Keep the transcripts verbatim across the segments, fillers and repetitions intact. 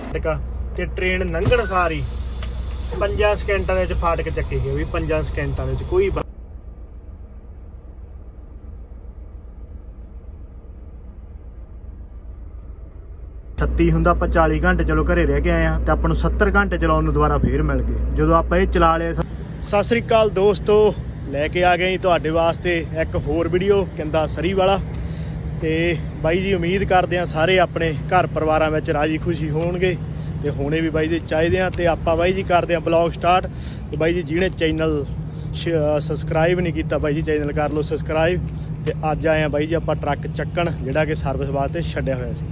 ਤੇ ट्रेन लंघण सार ही पंजा सैकंटां दे विच फाटक चक्के गए भी पंजा सैकंटां दे विच कोई छत्ती हुंदा आपां चाली घंटे चलो घरे रह के आए हैं तो आपां नूं सत्तर घंटे चलाउण नूं दुबारा फिर मिल गए जदों आपां इह चला लिया। सत श्री अकाल दोस्तों, लैके आ गए तुहाडे वास्ते एक होर वीडियो किंदा सरी वाला। ते बाई जी उम्मीद करते हैं सारे अपने घर परिवारां विच राजी खुशी होणगे ते होने भी बाई जी चाहिए हैं। तो आपां बाई जी करते हैं ब्लॉग स्टार्ट। तो बाई जी जिन्हें चैनल सबसक्राइब नहीं किया बाई जी चैनल कर लो सबसक्राइब। तो अज आए हैं बाई जी आपां ट्रक चक्कण जिहड़ा कि सर्विस वास्ते छड्डिया होया सी।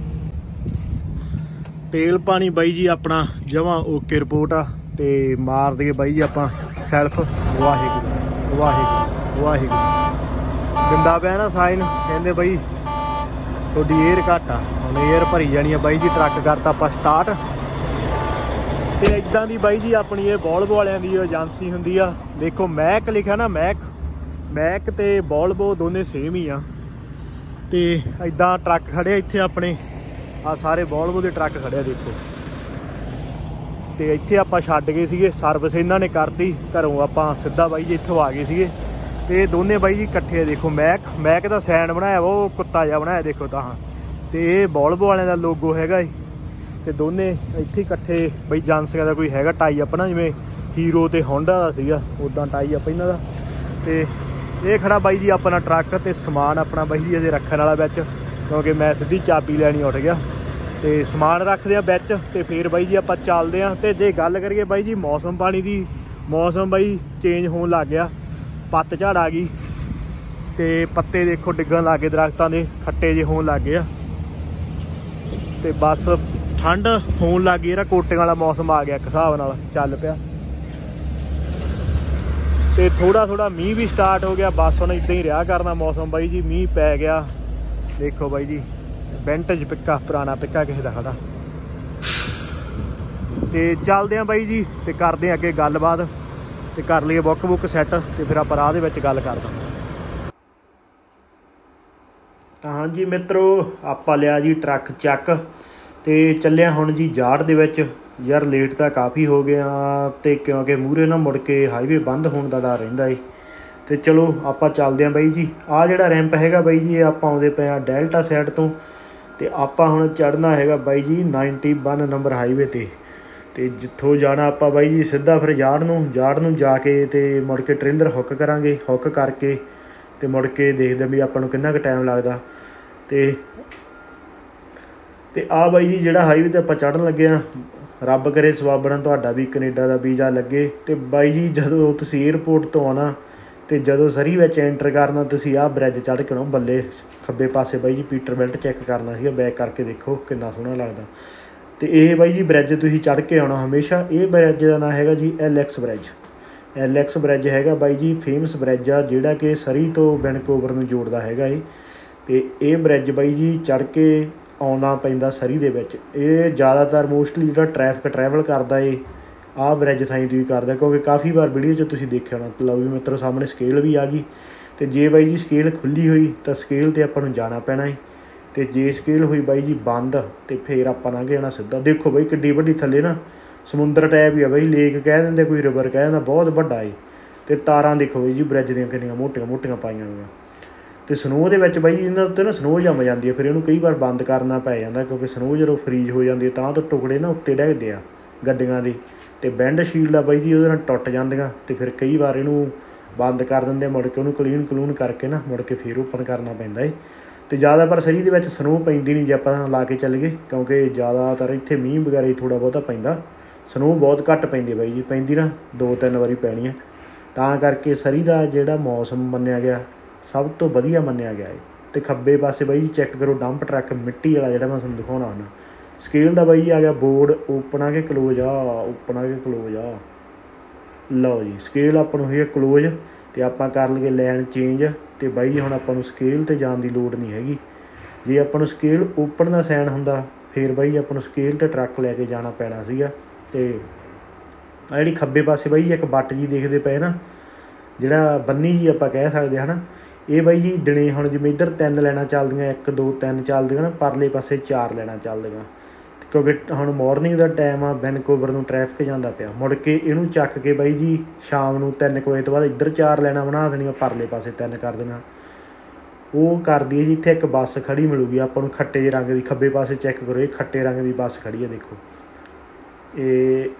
तेल पानी बाई जी अपना जमा ओके रिपोर्ट आ ते मार दईए बाई जी आपां सैल्फ वाहिगुरू वाहिगुरू वाहिगुरू दिंदा पिया ना साइन कहंदे बई थोड़ी एयर घट आ हुण एयर भरी जानी है बाई जी। ट्रक करता आपां स्टार्ट ते इदां दी बाई जी अपनी ये वॉल्वो वालियां दी एजेंसी हुंदी आ। देखो मैक लिखा ना मैक मैक ते वॉल्वो दोने सेम ही आ। ते इदां ट्रक खड़े इत्थे अपने आ सारे वॉल्वो के ट्रक खड़े देखो। तो इत्थे आपां छड्ड गए सीगे सर्विस इन्हां ने करती घरों आपां सीधा बाई जी इत्थों आ गए सीगे। ते दोने बाई जी इकट्ठे देखो मैक मैक का सैन बनाया वो कुत्ता जिहा बनाया देखो तां ते वॉल्वो वालियां दा लोगो हैगा। ते दोने इत्थे इकट्ठे बई एजेंसियां दा कोई हैगा टाई अप ना जिवें हीरो ते होंडा दा सीगा उदां टाई अप इन्हां दा। ते ये खड़ा बाई जी अपना ट्रक ते समान अपना बाई जी अजे रखण वाला विच क्योंकि मैं सीधी चाबी लैनी उठ गया। तो समान रखते हैं बिच तो फिर बाई जी आप चलते हैं। तो जे गल करिए बाई जी मौसम पानी की मौसम बाई चेंज होने लग गया पतझड़ आ गई तो पत्ते देखो डिगन लग गए दरख्तों के खट्टे जे होने लग गए। तो बस ठंड होने लग गई कोटिंग वाला मौसम आ गया एक हिसाब नाल चल पिया। तो थोड़ा थोड़ा मीह भी स्टार्ट हो गया बस हुण इदां ही रहा करना मौसम बाई जी। मीह पै गया देखो बाई जी विंटेज पिक्का पुराना पिक्का किसी का खड़ा। तो चलते हैं बाई जी तो करते हैं अगे गलबात तो कर लिए बुक बुक सैट तो फिर आप राह दे विच गल करदा। हाँ जी मित्रों आप लिया जी ट्रक चक तो चलिया हुण जी जाड़ दे विच। यार लेट तो काफ़ी हो गया तो क्योंकि मूहरे ना मुड़ के हाईवे बंद होने का डर रहिंदा है। तो चलो आप चलते हैं बाई जी। आ जिहड़ा रैंप हैगा बाई जी आप आउंदे पे आ डेल्टा साइड तो तो आप हुण चढ़ना हैगा बाई जी नाइनटी वन नंबर हाईवे ते। तो जिथों जाना आप बाई जी सीधा फिर जाड़ नूं जाड़ नूं जाके तो मुड़ के ट्रेलर हुक करांगे हुक करके तो मुड़ के देखदे भी आपां नूं किन्ना क टाइम लगदा। तो ते आ बाई जी जिहड़ा हाईवे ते आपां चढ़न लगे आ रब करे सवाबना तुहाडा भी कनेडा दा वीज़ा लगे। तो बाई जी जदों तुसीं एयरपोर्ट तो आना तो जदों सरी विच एंटर करना तुसीं आ ब्रिज चढ़ के ना बल्ले खब्बे पासे बाई जी पीटर बेल्ट चैक करना सीगा बैक करके देखो कितना सोहना लगदा। तो ये बाई जी ब्रिज तुसीं चढ़ के आना हमेशा। ये ब्रिज का नाम हैगा जी Alex bridge. Alex bridge हैगा बाई जी फेमस ब्रिज आ जिहड़ा कि सरी तो वैनकूवर नूं जोड़दा हैगा। ये तो ये ब्रिज बाई जी चढ़ के आउणा पैंदा सरी दे विच। ये ज़्यादातर मोस्टली जिहड़ा ट्रैफिक ट्रैवल करदा है आ ब्रिज थाई तो ही करदा क्योंकि काफ़ी बार वीडियो च तुसीं देखिया होना। लो भी मित्रों सामने स्केल भी आ गई। तो जे बाई जी स्केल खुली हुई तो स्केल ते आपां नूं जाना पैना है। तो जे स्केल हुई बाई जी बंद तो फिर आपां लंघ जाना सीधा। देखो बाई किड्डी वड्डी थल्ले ना समुंदर टाइप ही आ बाई लेक कह दिंदे कोई रिवर कह दिंदा बहुत वड्डा है। तो तारां देखो बाई जी ब्रिज दियां किन्नियां मोटियां मोटियां पाईयां होईयां। तो स्नो दे विच बाई इन्हां उत्ते ना स्नो जम जाती है फिर इहनूं कई बार बंद करना पै जांदा क्योंकि स्नो जदों फ्रीज हो जाती है तां तो टुकड़े ना उत्ते डिगदे आ गड्डियां दे। तो बैंड शील्ड आ बाई जी उहदे नाल टुट जांदियां तो फिर कई बार इहनूं बंद कर दिंदे मुड़ के उहनूं क्लीन क्लून करके ना मुड़ के फिर ओपन करना पैंदा है। तो ज़्यादा पर सरी दे विच स्नो पैंदी नहीं जे आपां ला के चलीए क्योंकि ज़्यादातर इत्थे मींह वगैरह ही थोड़ा बहुता पैंदा। स्नो बहुत घट पैंदी बाई जी पैंदी ना दो तीन वारी पैनी है तां करके सरी दा जिहड़ा मौसम मन्निया गया सब तो वधिया मन्निया गया है। तो खब्बे पासे बाई जी चैक करो डंप ट्रक मिट्टी वाला जिहड़ा मैं तुहानूं दिखाउणा हुंदा। स्केल का बाई आ गया बोर्ड ओपन आ के क्लोज आ ओपन आ के क्लोज आ। लो जी स्केल आपां नूं है क्लोज तो आपां कर लईए लैन चेंज। तो बाई जी हुण आपां नूं स्केल ते जाण दी लोड़ नहीं हैगी। जे आपां नूं स्केल ओपन का सैन हुंदा फिर बाई आपां नूं स्केल ते ट्रक लैके जाना पैना सीगा। तो आ जिहड़ी खब्बे पासे बाई जी एक बट जी देखदे पए ना जिहड़ा बन्नी जी आपां कह सकदे हैं ना ये बाई जी दिने हुण जिवें इधर तीन लैना चलदियां एक दो तीन चलदियां ना परले पासे चार लैना चलदियां। क्योंकि हुण मॉर्निंग का टाइम आ, वैनकूवर नूं ट्रैफिक जांदा पिया। मुड़ के इहनूं चक के बाई जी शाम नूं तीन कुछ बजे तो बाद इधर चार लाइनां बना देणीआं, परले पासे तीन कर देना। वो कर दी जी। इत्थे एक बस खड़ी मिलूगी आपां नूं खट्टे जे रंग की, खब्बे पासे चैक करो, ये खट्टे रंग की बस खड़ी है। देखो ये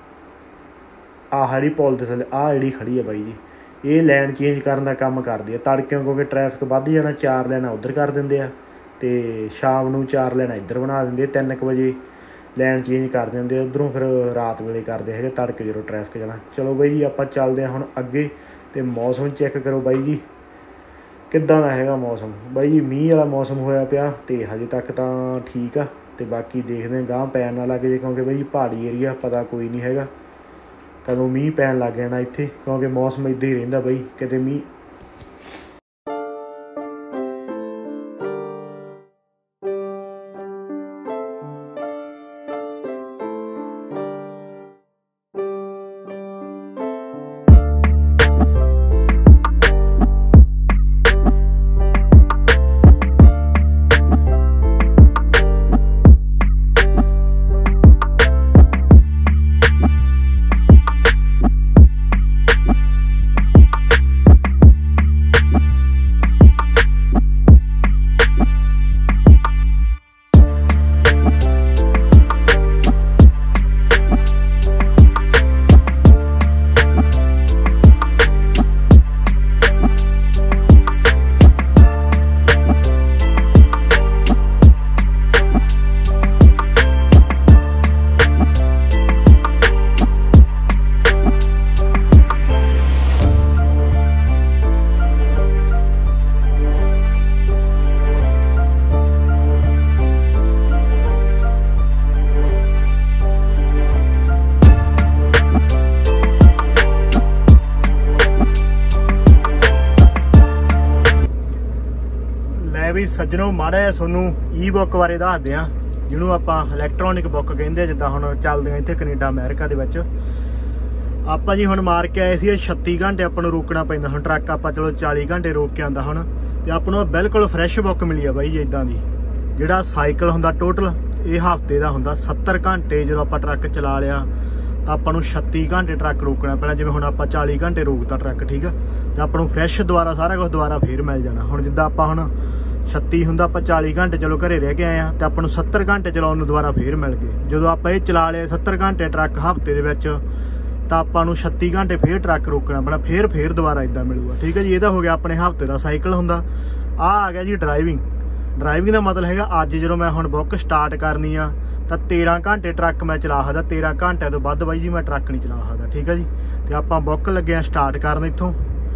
आह जी पुल दे थल्ले आह जिहड़ी खड़ी है बाई जी, ये लैन चेंज करन दा काम करदी है तड़के, क्योंकि ट्रैफिक वध जाना, चार लाइनां उधर कर दिंदे आ ते शाम नूं चार लाइनां इधर बना दिंदे। तीन कुछ बजे लैन चेंज कर दिंदे, उधरों फिर रात वेले करते है तड़के जदों ट्रैफिक जाना। चलो बाई जी आपां चलदे हां हुण अगे। ते मौसम चैक करो बाई जी किद्दां दा हैगा मौसम। बाई जी मींह वाला मौसम होया पिया ते हजे तक तां ठीक आ, ते बाकी देखदे हां गांह पैन ना लग जे, क्योंकि बाई जी पहाड़ी एरिया पता कोई नहीं हैगा कदों मींह पैन लग जाना इत्थे, क्योंकि मौसम इदां ही रहिंदा बाई, किते मींह भी सज्जनों माड़ा जिहा तुहानूं ई बुक बारे दसदे आ, जिन्हों आपां इलैक्ट्रॉनिक बुक कहिंदे, जिद्दां हुण चलदियां इत्थे कनेडा अमेरिका दे विच। आपां जी हुण मार के आए सी छत्ती घंटे आपां नूं रोकना पैंदा, हुण ट्रक आपां चलो चाली घंटे रोक के आंदा हुण, ते आपां नूं बिल्कुल फ्रैश बुक मिली आ बाई जी इदां दी। जिहड़ा साइकिल हुंदा टोटल ये हफ्ते दा हुंदा, सत्तर घंटे जदों आपां ट्रक चला लिया ਤਾਂ ਆਪਾਂ ਨੂੰ छत्ती घंटे ट्रक रोकना पैना। जिवें हुण आपां चाली घंटे रोकता ट्रक, ठीक है, तो आपां नूं फ्रैश दुबारा सारा कुछ दुबारा फिर मिल जाना। हुण जिद्दां आपां हुण छत्ती हुंदा, आपां चाली घंटे चलो घरे रह के आए हैं, तो आपां नूं सत्तर घंटे चलाउण नूं दुबारा फिर मिल गए। जदों आपां ये चला लिया सत्तर घंटे ट्रक हफ्ते दे विच, तो आपां नूं छत्ती घंटे फिर ट्रक रोकना पैना, फिर फिर दुबारा इदां मिलूगा, ठीक है जी। ये तो हो गया अपने हफ्ते का साइकिल हुंदा। आ आ गया जी ड्राइविंग। ड्राइविंग का मतलब है अज जो मैं हुण बुक स्टार्ट करनी आ तो तेरह घंटे ट्रक मैं चला सकदा, तेरह घंटे तो वध बाई जी मैं ट्रक नहीं चला सकदा, ठीक है जी। तो आपां बुक लगे स्टार्ट करन इत्थों।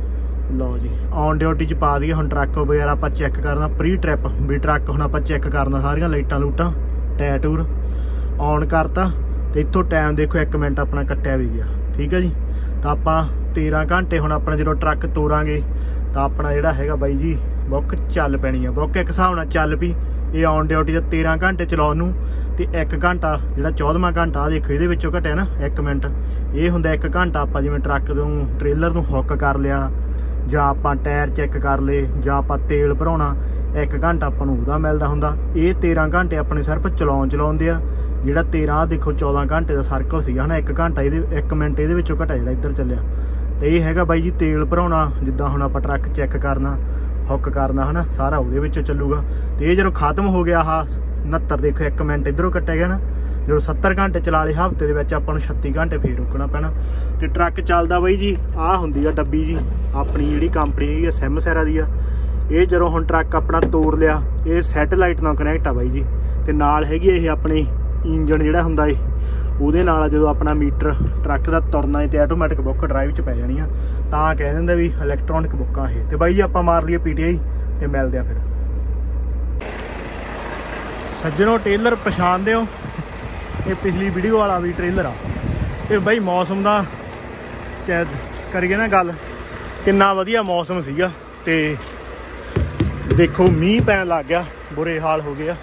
लो जी ऑन ड्यूटी च पा दिए। हुण ट्रक वगैरह आपां चैक करना प्री ट्रिप भी, ट्रक हुण आपां चैक करना सारियां लाइटां लूटां टायर टूर ऑन करता। तो इत्थों टाइम देखो एक मिनट अपना कट्टिया भी गया, ठीक है जी। तो आपां तेरह घंटे हुण अपना जो ट्रक तोरांगे तो अपना जिहड़ा हैगा बाई जी बुक चल पैनी है। बुक एक हिसाब नाल चल पई। ये ऑन ड्यूटी का तेरह घंटे चलाउण नूं ते एक घंटा जिहड़ा चौदहवां घंटा आ देखो इहदे विचों घटिया ना एक मिनट, ये हुंदा एक घंटा आपां जिवें ट्रक नूं ट्रेलर नूं हुक कर लिया, जां आपां टायर चैक कर ले, जां आपां तेल भराउणा, एक घंटा आपां नूं उहदा मिलदा हुंदा। ये तेरह घंटे अपने सिर्फ चलाउण चलाउंदे आ। जिहड़ा तेरह देखो चौदह घंटे का सर्कल सीगा ना, एक घंटा इहदे एक मिनट इहदे विचों घटिया जिहड़ा इधर चलिया। तो ये हैगा बाई जी तेल भराउणा, जिद्दां हुण आपां ट्रक चैक करना हुक करना है ना, सारा वो चलूगा। तो ये जो खत्म हो गया हाँ उनहत्तर देखो एक मिनट इधरों कट्टिया गया ना, जो सत्तर घंटे चला ले हफ्ते के अपन छत्ती घंटे फिर रुकना पैना। तो ट्रक चलता बई जी आ होंगी आ डब्बी जी अपनी जी कंपनी है सिम सैरा दी आ। ये जो हम ट्रक अपना तोड़ लिया, ये सैटेलाइट नाल कनैक्ट आ बाई जी। तो नाल हैगी ये अपनी इंजन जिहड़ा हुंदा है ਉਹਦੇ ਨਾਲ ਜਦੋਂ ਆਪਣਾ ਮੀਟਰ ट्रक का तुरना है तो आटोमैटिक बुक ड्राइव च पै जानी आ, तां कह दिंदे भी इलैक्ट्रॉनिक बुक्कां ये। तो बाई जी आपां मार लईए पीटीआई ते मिलदे आ फिर। सज्जनों टेलर पछाणदे हो, ये पिछली वीडियो वाला भी ट्रेलर आ। ते बाई मौसम का चैज करिए ना गल, किन्ना वधिया मौसम सीगा। ते देखो मींह पैण लग गया, बुरे हाल हो गए।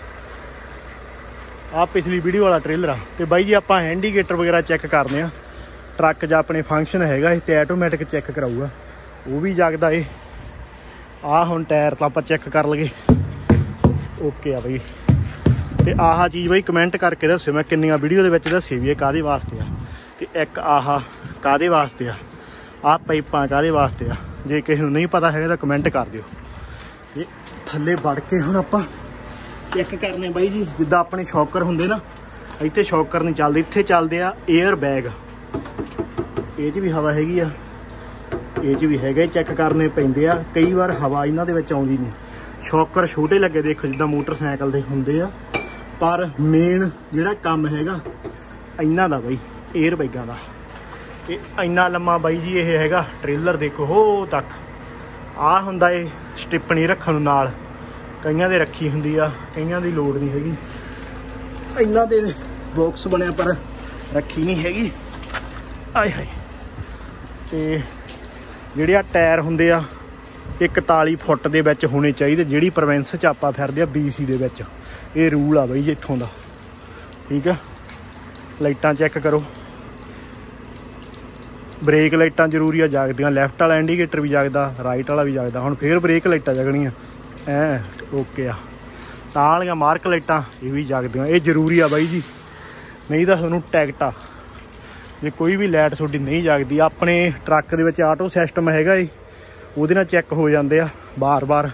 आ पिछली वीडियो वाला ट्रेलर आ। तो बाई जी आपां इंडीकेटर वगैरह चैक करते हैं ट्रक ज अपने फंक्शन हैगा तो आटोमैटिक चैक कराऊगा, वो भी जगदा है। आ हुण टायर तो आप चैक कर लगे, ओके आ बई ਤੇ ਆਹ ਚੀਜ਼ ਬਾਈ ਕਮੈਂਟ ਕਰਕੇ ਦੱਸਿਓ, ਮੈਂ ਕਿੰਨੀਆਂ ਵੀਡੀਓ ਦੇ ਵਿੱਚ ਦੱਸੀ ਵੀ ਇਹ ਕਾਹਦੇ ਵਾਸਤੇ ਆ। ਤੇ ਇੱਕ ਆਹ ਕਾਹਦੇ ਵਾਸਤੇ ਆ, ਆਹ ਪਾਈਪਾਂ ਕਾਹਦੇ ਵਾਸਤੇ ਆ। ਜੇ ਕਿਸੇ ਨੂੰ ਨਹੀਂ ਪਤਾ ਹੈਗਾ ਤਾਂ ਕਮੈਂਟ ਕਰ ਦਿਓ। ਤੇ ਥੱਲੇ ਵੜ ਕੇ ਹੁਣ ਆਪਾਂ ਚੈੱਕ ਕਰਨੇ ਬਾਈ ਜੀ, ਜਿੱਦਾਂ ਆਪਣੇ ਸ਼ੌਕਰ ਹੁੰਦੇ ਨਾ, ਇੱਥੇ ਸ਼ੌਕਰ ਨਹੀਂ ਚੱਲਦੇ, ਇੱਥੇ ਚੱਲਦੇ ਆ 에ਅਰ ਬੈਗ। ਇਹ 'ਚ ਵੀ ਹਵਾ ਹੈਗੀ ਆ, ਇਹ 'ਚ ਵੀ ਹੈਗਾ, ਚੈੱਕ ਕਰਨੇ ਪੈਂਦੇ ਆ। ਕਈ ਵਾਰ ਹਵਾ ਇਹਨਾਂ ਦੇ ਵਿੱਚ ਆਉਂਦੀ ਨਹੀਂ। ਸ਼ੌਕਰ ਛੋਟੇ ਲੱਗੇ ਦੇਖੋ ਜਿੱਦਾਂ ਮੋਟਰਸਾਈਕਲ ਦੇ ਹੁੰਦੇ ਆ, ਪਰ ਮੇਨ ਜਿਹੜਾ ਕੰਮ ਹੈਗਾ ਇਹਨਾਂ ਦਾ ਬਾਈ 에ਅਰ ਬੈਗਾਂ ਦਾ। ਤੇ ਇੰਨਾ ਲੰਮਾ ਬਾਈ ਜੀ ਇਹ ਹੈਗਾ ਟ੍ਰੇਲਰ, ਦੇਖੋ ਹੋ ਤੱਕ। ਆਹ ਹੁੰਦਾ ਇਹ ਸਟਿੱਪਣੀ ਰੱਖਣ ਨੂੰ ਨਾਲ, ਕਈਆਂ ਦੇ ਰੱਖੀ ਹੁੰਦੀ ਆ, ਕਈਆਂ ਦੀ ਲੋੜ ਨਹੀਂ ਹੈਗੀ। ਇਹਨਾਂ ਦੇ ਬਾਕਸ ਬਣਿਆ ਪਰ ਰੱਖੀ ਨਹੀਂ ਹੈਗੀ, ਆਏ ਹਾਏ। ਤੇ ਜਿਹੜੇ ਆ ਟਾਇਰ ਹੁੰਦੇ ਆ ਇਕਤਾਲੀ ਫੁੱਟ ਦੇ ਵਿੱਚ ਹੋਣੇ ਚਾਹੀਦੇ, ਜਿਹੜੀ ਪ੍ਰੋਵਿੰਸ 'ਚ ਆਪਾਂ ਫਿਰਦੇ ਆ ਬੀ ਸੀ ਦੇ ਵਿੱਚ। ਇਹ ਰੂਲ ਆ ਬਾਈ ਜੀ ਇੱਥੋਂ ਦਾ, ਠੀਕ ਆ। ਲਾਈਟਾਂ ਚੈੱਕ ਕਰੋ, ਬ੍ਰੇਕ ਲਾਈਟਾਂ ਜ਼ਰੂਰੀ ਆ ਜਾਗਦੀਆਂ, ਲੈਫਟ ਵਾਲਾ ਇੰਡੀਕੇਟਰ ਵੀ ਜਾਗਦਾ, ਰਾਈਟ ਵਾਲਾ ਵੀ ਜਾਗਦਾ। ਹੁਣ ਫੇਰ ਬ੍ਰੇਕ ਲਾਈਟਾਂ ਜਗਣੀਆਂ ਐ ਓਕੇ ਆ। ਤਾਂ ਵਾਲੀਆਂ ਮਾਰਕ ਲਾਈਟਾਂ ਇਹ ਵੀ ਜਾਗਦੀਆਂ, ਇਹ ਜ਼ਰੂਰੀ ਆ ਬਾਈ ਜੀ, ਨਹੀਂ ਤਾਂ ਤੁਹਾਨੂੰ ਟਿਕਟ ਆ ਜੇ ਕੋਈ ਵੀ ਲਾਈਟ ਤੁਹਾਡੀ ਨਹੀਂ ਜਾਗਦੀ। ਆਪਣੇ ਟਰੱਕ ਦੇ ਵਿੱਚ ਆਟੋ ਸਿਸਟਮ ਹੈਗਾ ਏ, ਉਹਦੇ ਨਾਲ ਚੈੱਕ ਹੋ ਜਾਂਦੇ ਆ ਬਾਰ ਬਾਰ।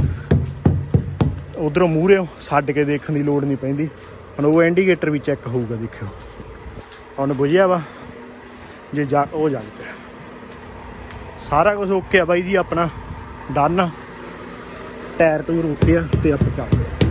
ਉੱਧਰੋਂ ਮੂਹਰੇ ਛੱਡ ਕੇ ਦੇਖਣ ਦੀ ਲੋੜ ਨਹੀਂ ਪੈਂਦੀ। ਹੁਣ ਉਹ ਇੰਡੀਕੇਟਰ ਵੀ ਚੈੱਕ ਹੋਊਗਾ, ਦੇਖਿਓ ਹੁਣ ਬੁਝਿਆ ਵਾ ਜੇ ਜਾ ਉਹ ਜਾਗ ਪਿਆ। ਸਾਰਾ ਕੁਝ ਓਕੇ ਆ ਬਾਈ ਜੀ, ਆਪਣਾ ਡਨ। ਟਾਇਰ ਟੂਰ ਓਕੇ ਆ ਤੇ ਆਪਾਂ ਚੱਲਦੇ ਆ।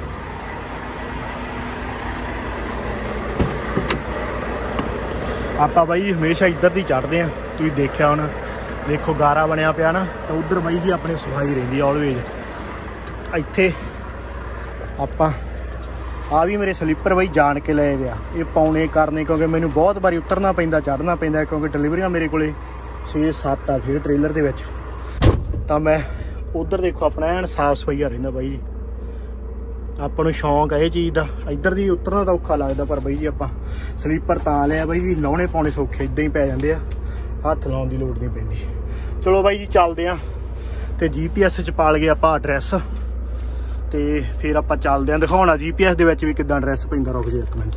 ਆਪਾਂ ਬਾਈ ਹਮੇਸ਼ਾ ਇੱਧਰ ਦੀ ਚੜ੍ਹਦੇ ਆ, ਤੁਸੀਂ ਦੇਖਿਆ ਹੁਣ, ਦੇਖੋ ਗਾਰਾ ਬਣਿਆ ਪਿਆ ਨਾ, ਤਾਂ ਉੱਧਰ ਬਾਈ ਜੀ ਆਪਣੀ ਸਫਾਈ ਰਹਿੰਦੀ ਆਲਵੇਜ਼। ਇੱਥੇ ਆਪਾਂ ਆ ਵੀ ਮੇਰੇ ਸਲੀਪਰ ਬਾਈ ਜਾਣ ਕੇ ਲਏ ਗਿਆ, ਇਹ ਪਾਉਣੇ ਕਰਨੇ, ਕਿਉਂਕਿ ਮੈਨੂੰ ਬਹੁਤ ਵਾਰੀ ਉਤਰਨਾ ਪੈਂਦਾ ਚੜ੍ਹਨਾ ਪੈਂਦਾ, ਕਿਉਂਕਿ ਡਿਲੀਵਰੀਆਂ ਮੇਰੇ ਕੋਲੇ ਛੇ ਸੱਤ ਆ ਫਿਰ ਟ੍ਰੇਲਰ ਦੇ ਵਿੱਚ। ਤਾਂ ਮੈਂ ਉੱਧਰ ਦੇਖੋ ਆਪਣਾ ਐਨ ਸਾਫ ਸਫਾਈਆ ਰਹਿੰਦਾ ਬਾਈ ਜੀ। ਆਪਾਂ ਨੂੰ ਸ਼ੌਂਕ ਆ ਇਹ ਚੀਜ਼ ਦਾ। ਇੱਧਰ ਦੀ ਉਤਰਨਾ ਤਾਂ ਔਖਾ ਲੱਗਦਾ, ਪਰ ਬਾਈ ਜੀ ਆਪਾਂ ਸਲੀਪਰ ਤਾਂ ਲਿਆ ਬਾਈ ਜੀ, ਲਾਉਣੇ ਪਾਉਣੇ ਸੌਖੇ ਇੱਦਾਂ ਹੀ ਪੈ ਜਾਂਦੇ ਆ, ਹੱਥ ਲਾਉਣ ਦੀ ਲੋੜ ਨਹੀਂ ਪੈਂਦੀ। ਚਲੋ ਬਾਈ ਜੀ ਚੱਲਦੇ ਆ। ਤੇ ਜੀ ਪੀ ਐਸ 'ਚ ਪਾ ਲਈਏ ਆਪਾਂ ਐਡਰੈਸ, ਤੇ ਫਿਰ ਆਪਾਂ ਚੱਲਦੇ ਹਾਂ ਦਿਖਾਉਣਾ ਜੀ ਪੀ ਐਸ ਦੇ ਵਿੱਚ ਵੀ ਕਿੱਦਾਂ ਐਡਰੈਸ ਪੈਂਦਾ। ਰੁਕ ਜੇ ਇੱਕ ਮਿੰਟ।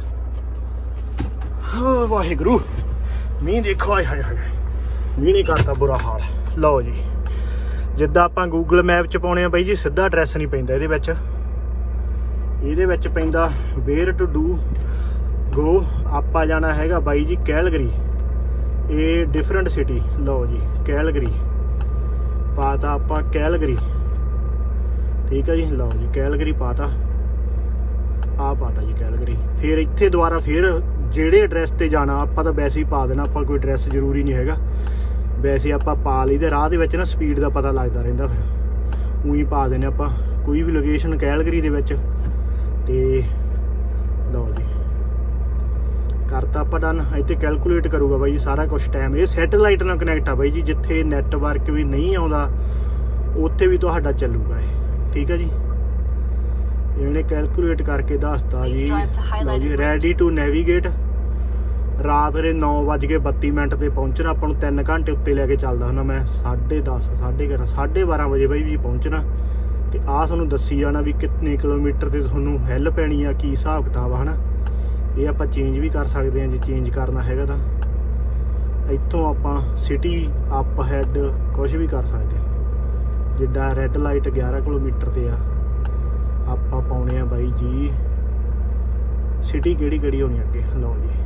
ਹਾਂ ਵਾਹਿਗੁਰੂ, ਮੀਂਹ ਦੇਖੋ, ਆਏ ਹਾਏ ਹਾਏ, ਮੀਂਹ ਨੇ ਕਰਤਾ ਬੁਰਾ ਹਾਲ। ਲਓ ਜੀ, ਜਿੱਦਾਂ ਆਪਾਂ ਗੂਗਲ ਮੈਪ 'ਚ ਪਾਉਣੇ ਆ ਬਾਈ ਜੀ, ਸਿੱਧਾ ਐਡਰੈਸ ਨਹੀਂ ਪੈਂਦਾ ਇਹਦੇ ਵਿੱਚ। ਇਹਦੇ ਵਿੱਚ ਪੈਂਦਾ ਵੇਅਰ ਟੂ ਡੂ ਗੋ। ਆਪਾਂ ਜਾਣਾ ਹੈਗਾ ਬਾਈ ਜੀ ਕੈਲਗਰੀ, ਇਹ ਡਿਫਰੈਂਟ ਸਿਟੀ। ਲਓ ਜੀ ਕੈਲਗਰੀ ਪਾਤਾ ਆਪਾਂ, ਕੈਲਗਰੀ, ਠੀਕ ਹੈ ਜੀ। ਲਓ ਜੀ ਕੈਲਗਰੀ ਪਾਤਾ, ਆ ਪਾਤਾ ਜੀ ਕੈਲਗਰੀ। ਫਿਰ ਇੱਥੇ ਦੁਬਾਰਾ ਫਿਰ ਜਿਹੜੇ ਐਡਰੈਸ ਤੇ ਜਾਣਾ ਆਪਾਂ ਤਾਂ ਵੈਸੇ ਹੀ ਪਾ ਦੇਣਾ, ਆਪਾਂ ਕੋਈ ਐਡਰੈਸ ਜ਼ਰੂਰੀ ਨਹੀਂ ਹੈਗਾ, ਵੈਸੇ ਆਪਾਂ ਪਾ ਲਈ। ਤੇ ਰਾਹ ਦੇ ਵਿੱਚ ਨਾ ਸਪੀਡ ਦਾ ਪਤਾ ਲੱਗਦਾ ਰਹਿੰਦਾ, ਫਿਰ ਉਹੀ ਪਾ ਦੇਣੇ ਆਪਾਂ ਕੋਈ ਵੀ ਲੋਕੇਸ਼ਨ ਕੈਲਗਰੀ ਦੇ ਵਿੱਚ। ਤੇ ਲਓ ਜੀ ਕਰਤਾ ਆਪਾਂ ਡਨ। ਇੱਥੇ ਕੈਲਕੂਲੇਟ ਕਰੂਗਾ ਬਾਈ ਜੀ ਸਾਰਾ ਕੁਛ ਟਾਈਮ। ਇਹ ਸੈਟੇਲਾਈਟ ਨਾਲ ਕਨੈਕਟ ਆ ਬਾਈ ਜੀ, ਜਿੱਥੇ ਨੈਟਵਰਕ ਵੀ ਨਹੀਂ ਆਉਂਦਾ ਉੱਥੇ ਵੀ ਤੁਹਾਡਾ ਚੱਲੂਗਾ ਇਹ, ਠੀਕ ਹੈ ਜੀ। ਇਹਨੇ ਕੈਲਕੂਲੇਟ ਕਰਕੇ ਦੱਸਤਾ ਜੀ। ਲਓ ਜੀ ਰੈਡੀ ਟੂ ਨੈਵੀਗੇਟ। ਰਾਤ ਦੇ ਨੌ ਵੱਜ ਕੇ ਬੱਤੀ ਮਿੰਟ ਤੇ ਪਹੁੰਚਣਾ। ਆਪਾਂ ਨੂੰ ਤਿੰਨ ਘੰਟੇ ਉੱਤੇ ਲੈ ਕੇ ਚੱਲਦਾ ਹੁੰਦਾ ਮੈਂ, ਸਾਢੇ ਦਸ ਸਾਢੇ ਗਿਆਰਾਂ ਸਾਢੇ ਬਾਰਾਂ ਵਜੇ ਬਾਈ ਜੀ ਪਹੁੰਚਣਾ। ਤੇ ਆਹ ਤੁਹਾਨੂੰ ਦੱਸੀ ਜਾਣਾ ਵੀ ਕਿੰਨੇ ਕਿਲੋਮੀਟਰ ਤੇ ਤੁਹਾਨੂੰ ਹਿੱਲ ਪੈਣੀ ਆ, ਕੀ ਹਿਸਾਬ ਕਿਤਾਬ ਆ, ਹੈ। ਇਹ ਆਪਾਂ ਚੇਂਜ ਵੀ ਕਰ ਸਕਦੇ ਹਾਂ ਜੇ ਚੇਂਜ ਕਰਨਾ ਹੈਗਾ ਤਾਂ। ਇੱਥੋਂ ਆਪਾਂ ਸਿਟੀ ਅਪ ਹੈਡ ਕੁਛ ਵੀ ਕਰ ਸਕਦੇ ਹਾਂ। ਜਿੱਦਾਂ ਰੈੱਡ ਲਾਈਟ ਗਿਆਰਾਂ ਕਿਲੋਮੀਟਰ ਤੇ ਆ, ਆਪਾਂ ਪਾਉਣੇ ਆ ਬਾਈ ਜੀ ਸਿਟੀ ਕਿਹੜੀ ਕਿਹੜੀ ਹੋਣੀ ਅੱਗੇ। ਲਓ ਜੀ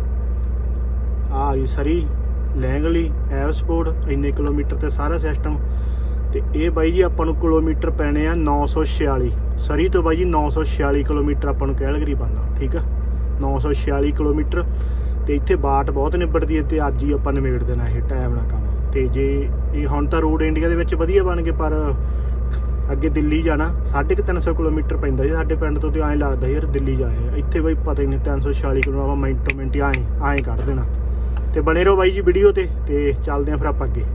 ਆ ਗਈ ਸਰੀ, ਲੈਂਗਲੀ, ਐਵਸਪੋਰਟ, ਇੰਨੇ ਕਿਲੋਮੀਟਰ ਤੇ ਸਾਰਾ ਸਿਸਟਮ। ਤੇ ਇਹ ਬਾਈ ਜੀ ਆਪਾਂ ਨੂੰ ਕਿਲੋਮੀਟਰ ਪੈਣੇ ਆ ਨੌ ਸੌ ਛਿਆਲੀ। ਸਰੀ ਤੋਂ ਬਾਈ ਜੀ ਨੌ ਸੌ ਛਿਆਲੀ ਕਿਲੋਮੀਟਰ ਆਪਾਂ ਨੂੰ ਕੈਲਗਰੀ ਪੈਂਦਾ, ਠੀਕ ਆ, ਨੌ ਸੌ ਛਿਆਲੀ ਕਿਲੋਮੀਟਰ। ਤੇ ਇੱਥੇ ਬਾਟ ਬਹੁਤ ਨਿਬੜਦੀ ਹੈ, ਤੇ ਅੱਜ ਹੀ ਆਪਾਂ ਨਿਬੇੜ ਦੇਣਾ ਇਹ ਟਾਈਮ ਨਾਲ ਕੰਮ। ਤੇ ਜੇ ਇਹ ਹੁਣ ਤਾਂ ਰੋਡ ਇੰਡੀਆ ਦੇ ਵਿੱਚ ਵਧੀਆ ਬਣ ਗਏ, ਪਰ ਅੱਗੇ ਦਿੱਲੀ ਜਾਣਾ ਸਾਢੇ ਕੁ ਤਿੰਨ ਸੌ ਕਿਲੋਮੀਟਰ ਪੈਂਦਾ ਜੀ ਸਾਡੇ ਪਿੰਡ ਤੋਂ। ਤੇ ਐਂ ਲੱਗਦਾ ਯਾਰ ਦਿੱਲੀ ਜਾਏ, ਇੱਥੇ ਬਾਈ ਪਤਾ ਹੀ ਨਹੀਂ ਤਿੰਨ ਸੌ ਛਿਆਲੀ ਕਿਲੋਮੀਟਰ ਆਪਾਂ ਮਿੰਟੋ ਮਿੰਟ ਐਂ ਐਂ ਕੱਢ ਦੇਣਾ। ਤੇ ਬਣੇ ਰਹੋ ਬਾਈ ਜੀ ਵੀਡੀਓ ਤੇ ਤੇ ਚੱਲਦੇ ਹਾਂ ਫਿਰ ਆਪਾਂ ਅੱਗੇ।